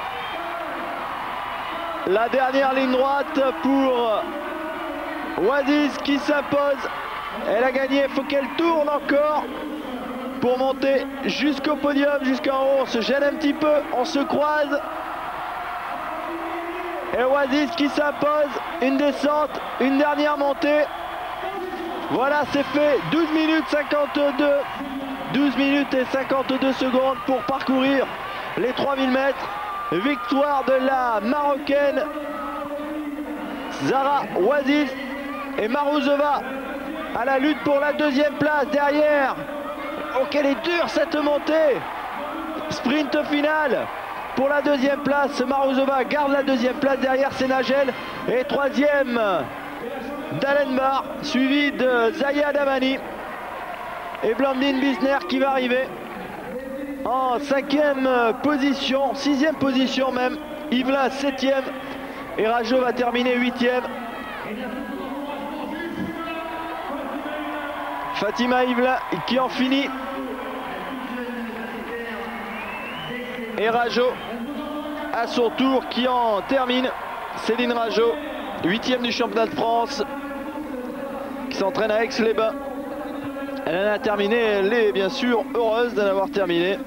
La dernière ligne droite pour Oasis qui s'impose. Elle a gagné, il faut qu'elle tourne encore. pour monter jusqu'au podium, jusqu'en haut. On se gêne un petit peu, on se croise. Et Oasis qui s'impose, une descente, une dernière montée. Voilà, c'est fait. douze minutes cinquante-deux. douze minutes et cinquante-deux secondes pour parcourir les trois mille mètres. Victoire de la Marocaine Zahra Ouaziz et Maruzova à la lutte pour la deuxième place derrière. Oh, quelle est dure cette montée. Sprint final pour la deuxième place. Maruzova garde la deuxième place, derrière c'est Nagel. Et troisième, Dalenbar, suivi de Zaya Damani. Et Blandine Bisner qui va arriver en cinquième position, sixième position même. Yvelin septième et Rajo va terminer huitième. Fatima Yvelin qui en finit. Et Rajo à son tour qui en termine. Céline Rajo, huitième du championnat de France, qui s'entraîne à Aix-les-Bains. Elle en a terminé, elle est bien sûr heureuse d'en avoir terminé.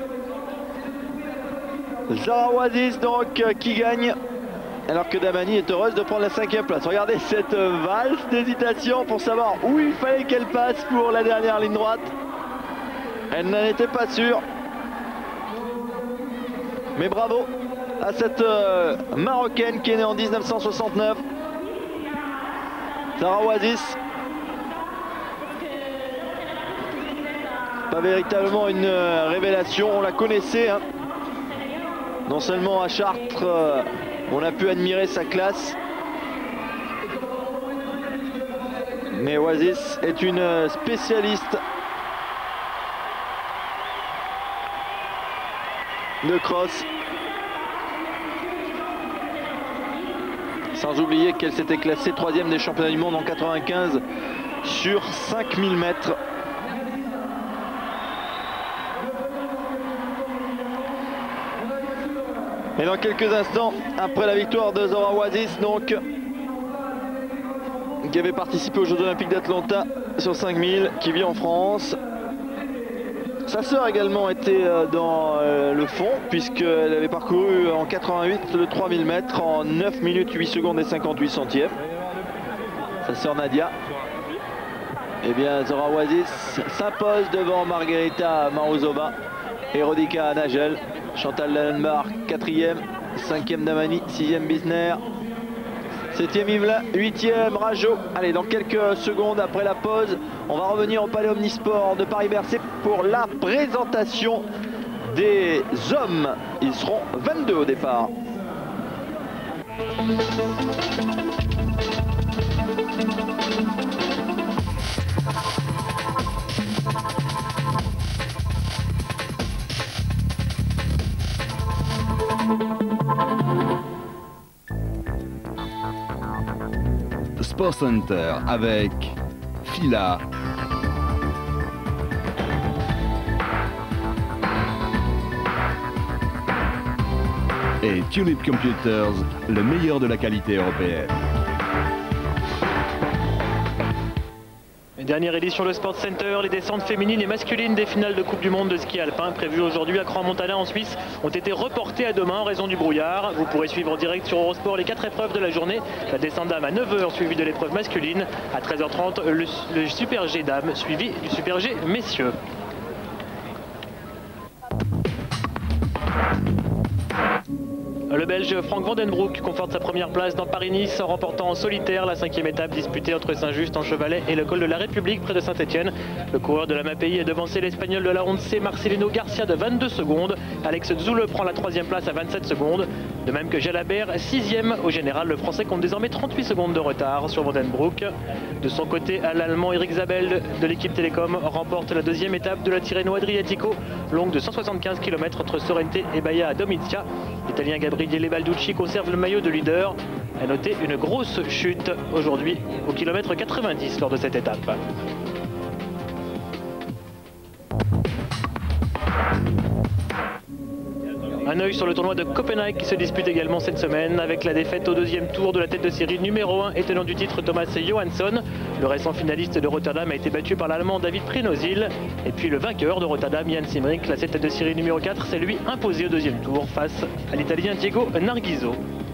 Zahra Ouaziz donc qui gagne, alors que Damani est heureuse de prendre la cinquième place. Regardez cette valse d'hésitation pour savoir où il fallait qu'elle passe pour la dernière ligne droite. Elle n'en était pas sûre. Mais bravo à cette euh, Marocaine qui est née en mille neuf cent soixante-neuf. Zahra Ouaziz. Pas véritablement une euh, révélation, on la connaissait. Hein. Non seulement à Chartres, euh, on a pu admirer sa classe. Mais Ouaziz est une spécialiste de cross. Sans oublier qu'elle s'était classée troisième des championnats du monde en quatre-vingt-quinze sur cinq mille mètres. Et dans quelques instants, après la victoire de Zahra Ouaziz, donc, qui avait participé aux Jeux Olympiques d'Atlanta sur cinq mille, qui vit en France. Sa sœur également était dans le fond, puisqu'elle avait parcouru en quatre-vingt-huit le trois mille mètres en neuf minutes huit secondes et cinquante-huit centièmes. Sa sœur Nadia. Eh bien, Zahra Ouaziz s'impose devant Margarita Maruzova et Rodika Nagel. Chantal Dalenbar, quatrième, cinquième Damani, sixième Bisner, septième Yvelin, huitième Rajo. Allez, dans quelques secondes après la pause, on va revenir au Palais Omnisport de Paris-Bercy pour la présentation des hommes. Ils seront vingt-deux au départ. Sport Center avec Fila, et Tulip Computers, le meilleur de la qualité européenne. Dernière édition le Sport Center, les descentes féminines et masculines des finales de Coupe du Monde de ski alpin prévues aujourd'hui à Crans-Montana en Suisse ont été reportées à demain en raison du brouillard. Vous pourrez suivre en direct sur Eurosport les quatre épreuves de la journée. La descente dame à neuf heures suivie de l'épreuve masculine. À treize heures trente, le, le Super G dames suivi du Super G messieurs. Le Belge Frank Vandenbroek conforte sa première place dans Paris-Nice en remportant en solitaire la cinquième étape disputée entre Saint-Just en Chevalet et le col de la République près de Saint-Etienne. Le coureur de la MAPI a devancé l'Espagnol de la Ronde C Marcelino Garcia de vingt-deux secondes. Alex Zoule prend la troisième place à vingt-sept secondes. De même que Jalabert, sixième. Au général, le Français compte désormais trente-huit secondes de retard sur Vandenbroek. De son côté, l'Allemand Eric Zabel de l'équipe Télécom remporte la deuxième étape de la Tirreno Adriatico, longue de cent soixante-quinze kilomètres entre Sorrente et Baia à Domitia. L'Italien Gabriele Balducci conserve le maillot de leader. A noté une grosse chute aujourd'hui au kilomètre quatre-vingt-dix lors de cette étape. Un œil sur le tournoi de Copenhague qui se dispute également cette semaine avec la défaite au deuxième tour de la tête de série numéro un et tenant du titre Thomas Johansson. Le récent finaliste de Rotterdam a été battu par l'Allemand David Prinosil. Et puis le vainqueur de Rotterdam, Jan Simrick, la tête de série numéro quatre, s'est lui imposé au deuxième tour face à l'Italien Diego Nargiso.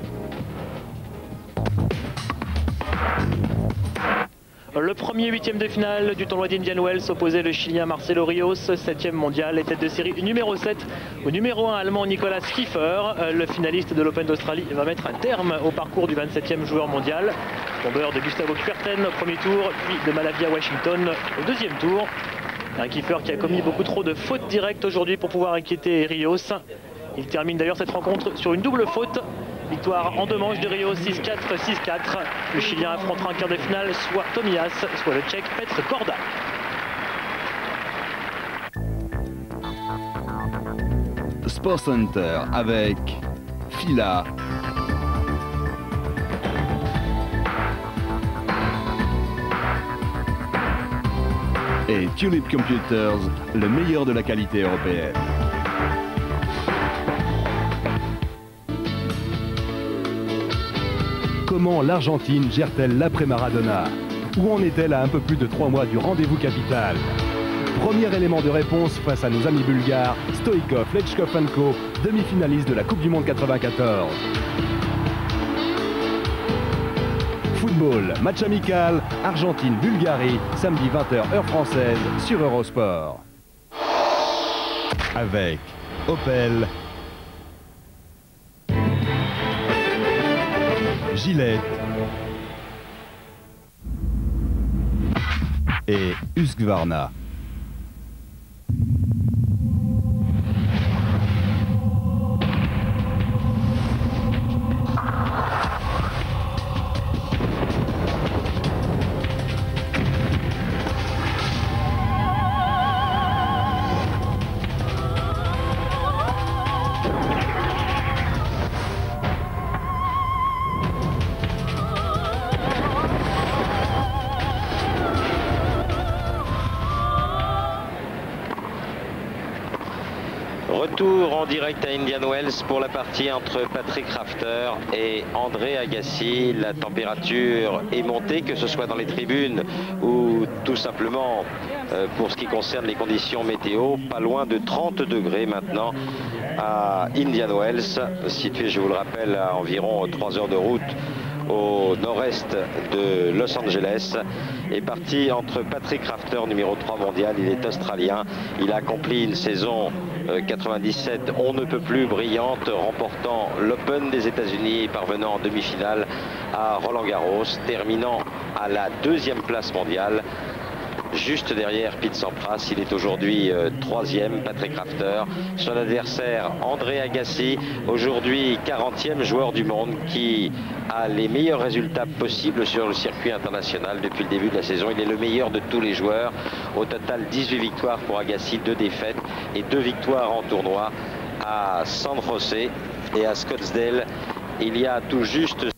Le premier huitième de finale du tournoi d'Indian Wells opposait le Chilien Marcelo Rios, septième mondial, et tête de série numéro sept au numéro un allemand Nicolas Kiefer. Le finaliste de l'Open d'Australie va mettre un terme au parcours du vingt-septième joueur mondial. Tombeur de Gustavo Kuerten au premier tour, puis de Malavia Washington au deuxième tour. Un Kiefer qui a commis beaucoup trop de fautes directes aujourd'hui pour pouvoir inquiéter Rios. Il termine d'ailleurs cette rencontre sur une double faute. Victoire en deux manches de Rios, six quatre, six quatre. Le Chilien affrontera en quart de finale soit Tomias, soit le Tchèque Petr Korda. Sport Center avec Fila, et Tulip Computers, le meilleur de la qualité européenne. Comment l'Argentine gère-t-elle l'après-Maradona? Où en est-elle à un peu plus de trois mois du rendez-vous capital? Premier élément de réponse face à nos amis bulgares, Stoïkov, Lechkov-Anko, demi-finaliste de la Coupe du Monde quatre-vingt-quatorze. Football, match amical, Argentine-Bulgarie, samedi vingt heures heure française sur Eurosport. Avec Opel, Gillette et Husqvarna. Retour en direct à Indian Wells pour la partie entre Patrick Rafter et André Agassi. La température est montée, que ce soit dans les tribunes ou tout simplement euh, pour ce qui concerne les conditions météo. Pas loin de trente degrés maintenant à Indian Wells, situé, je vous le rappelle, à environ trois heures de route au nord-est de Los Angeles. Est parti entre Patrick Rafter, numéro trois mondial, il est australien. Il a accompli une saison euh, quatre-vingt-dix-sept on ne peut plus brillante, remportant l'Open des États-Unis et parvenant en demi-finale à Roland-Garros, terminant à la deuxième place mondiale. Juste derrière Pete Sampras, il est aujourd'hui euh, troisième, Patrick Rafter. Son adversaire, André Agassi, aujourd'hui quarantième joueur du monde, qui a les meilleurs résultats possibles sur le circuit international depuis le début de la saison. Il est le meilleur de tous les joueurs. Au total, dix-huit victoires pour Agassi, deux défaites et deux victoires en tournoi à San José et à Scottsdale. Il y a tout juste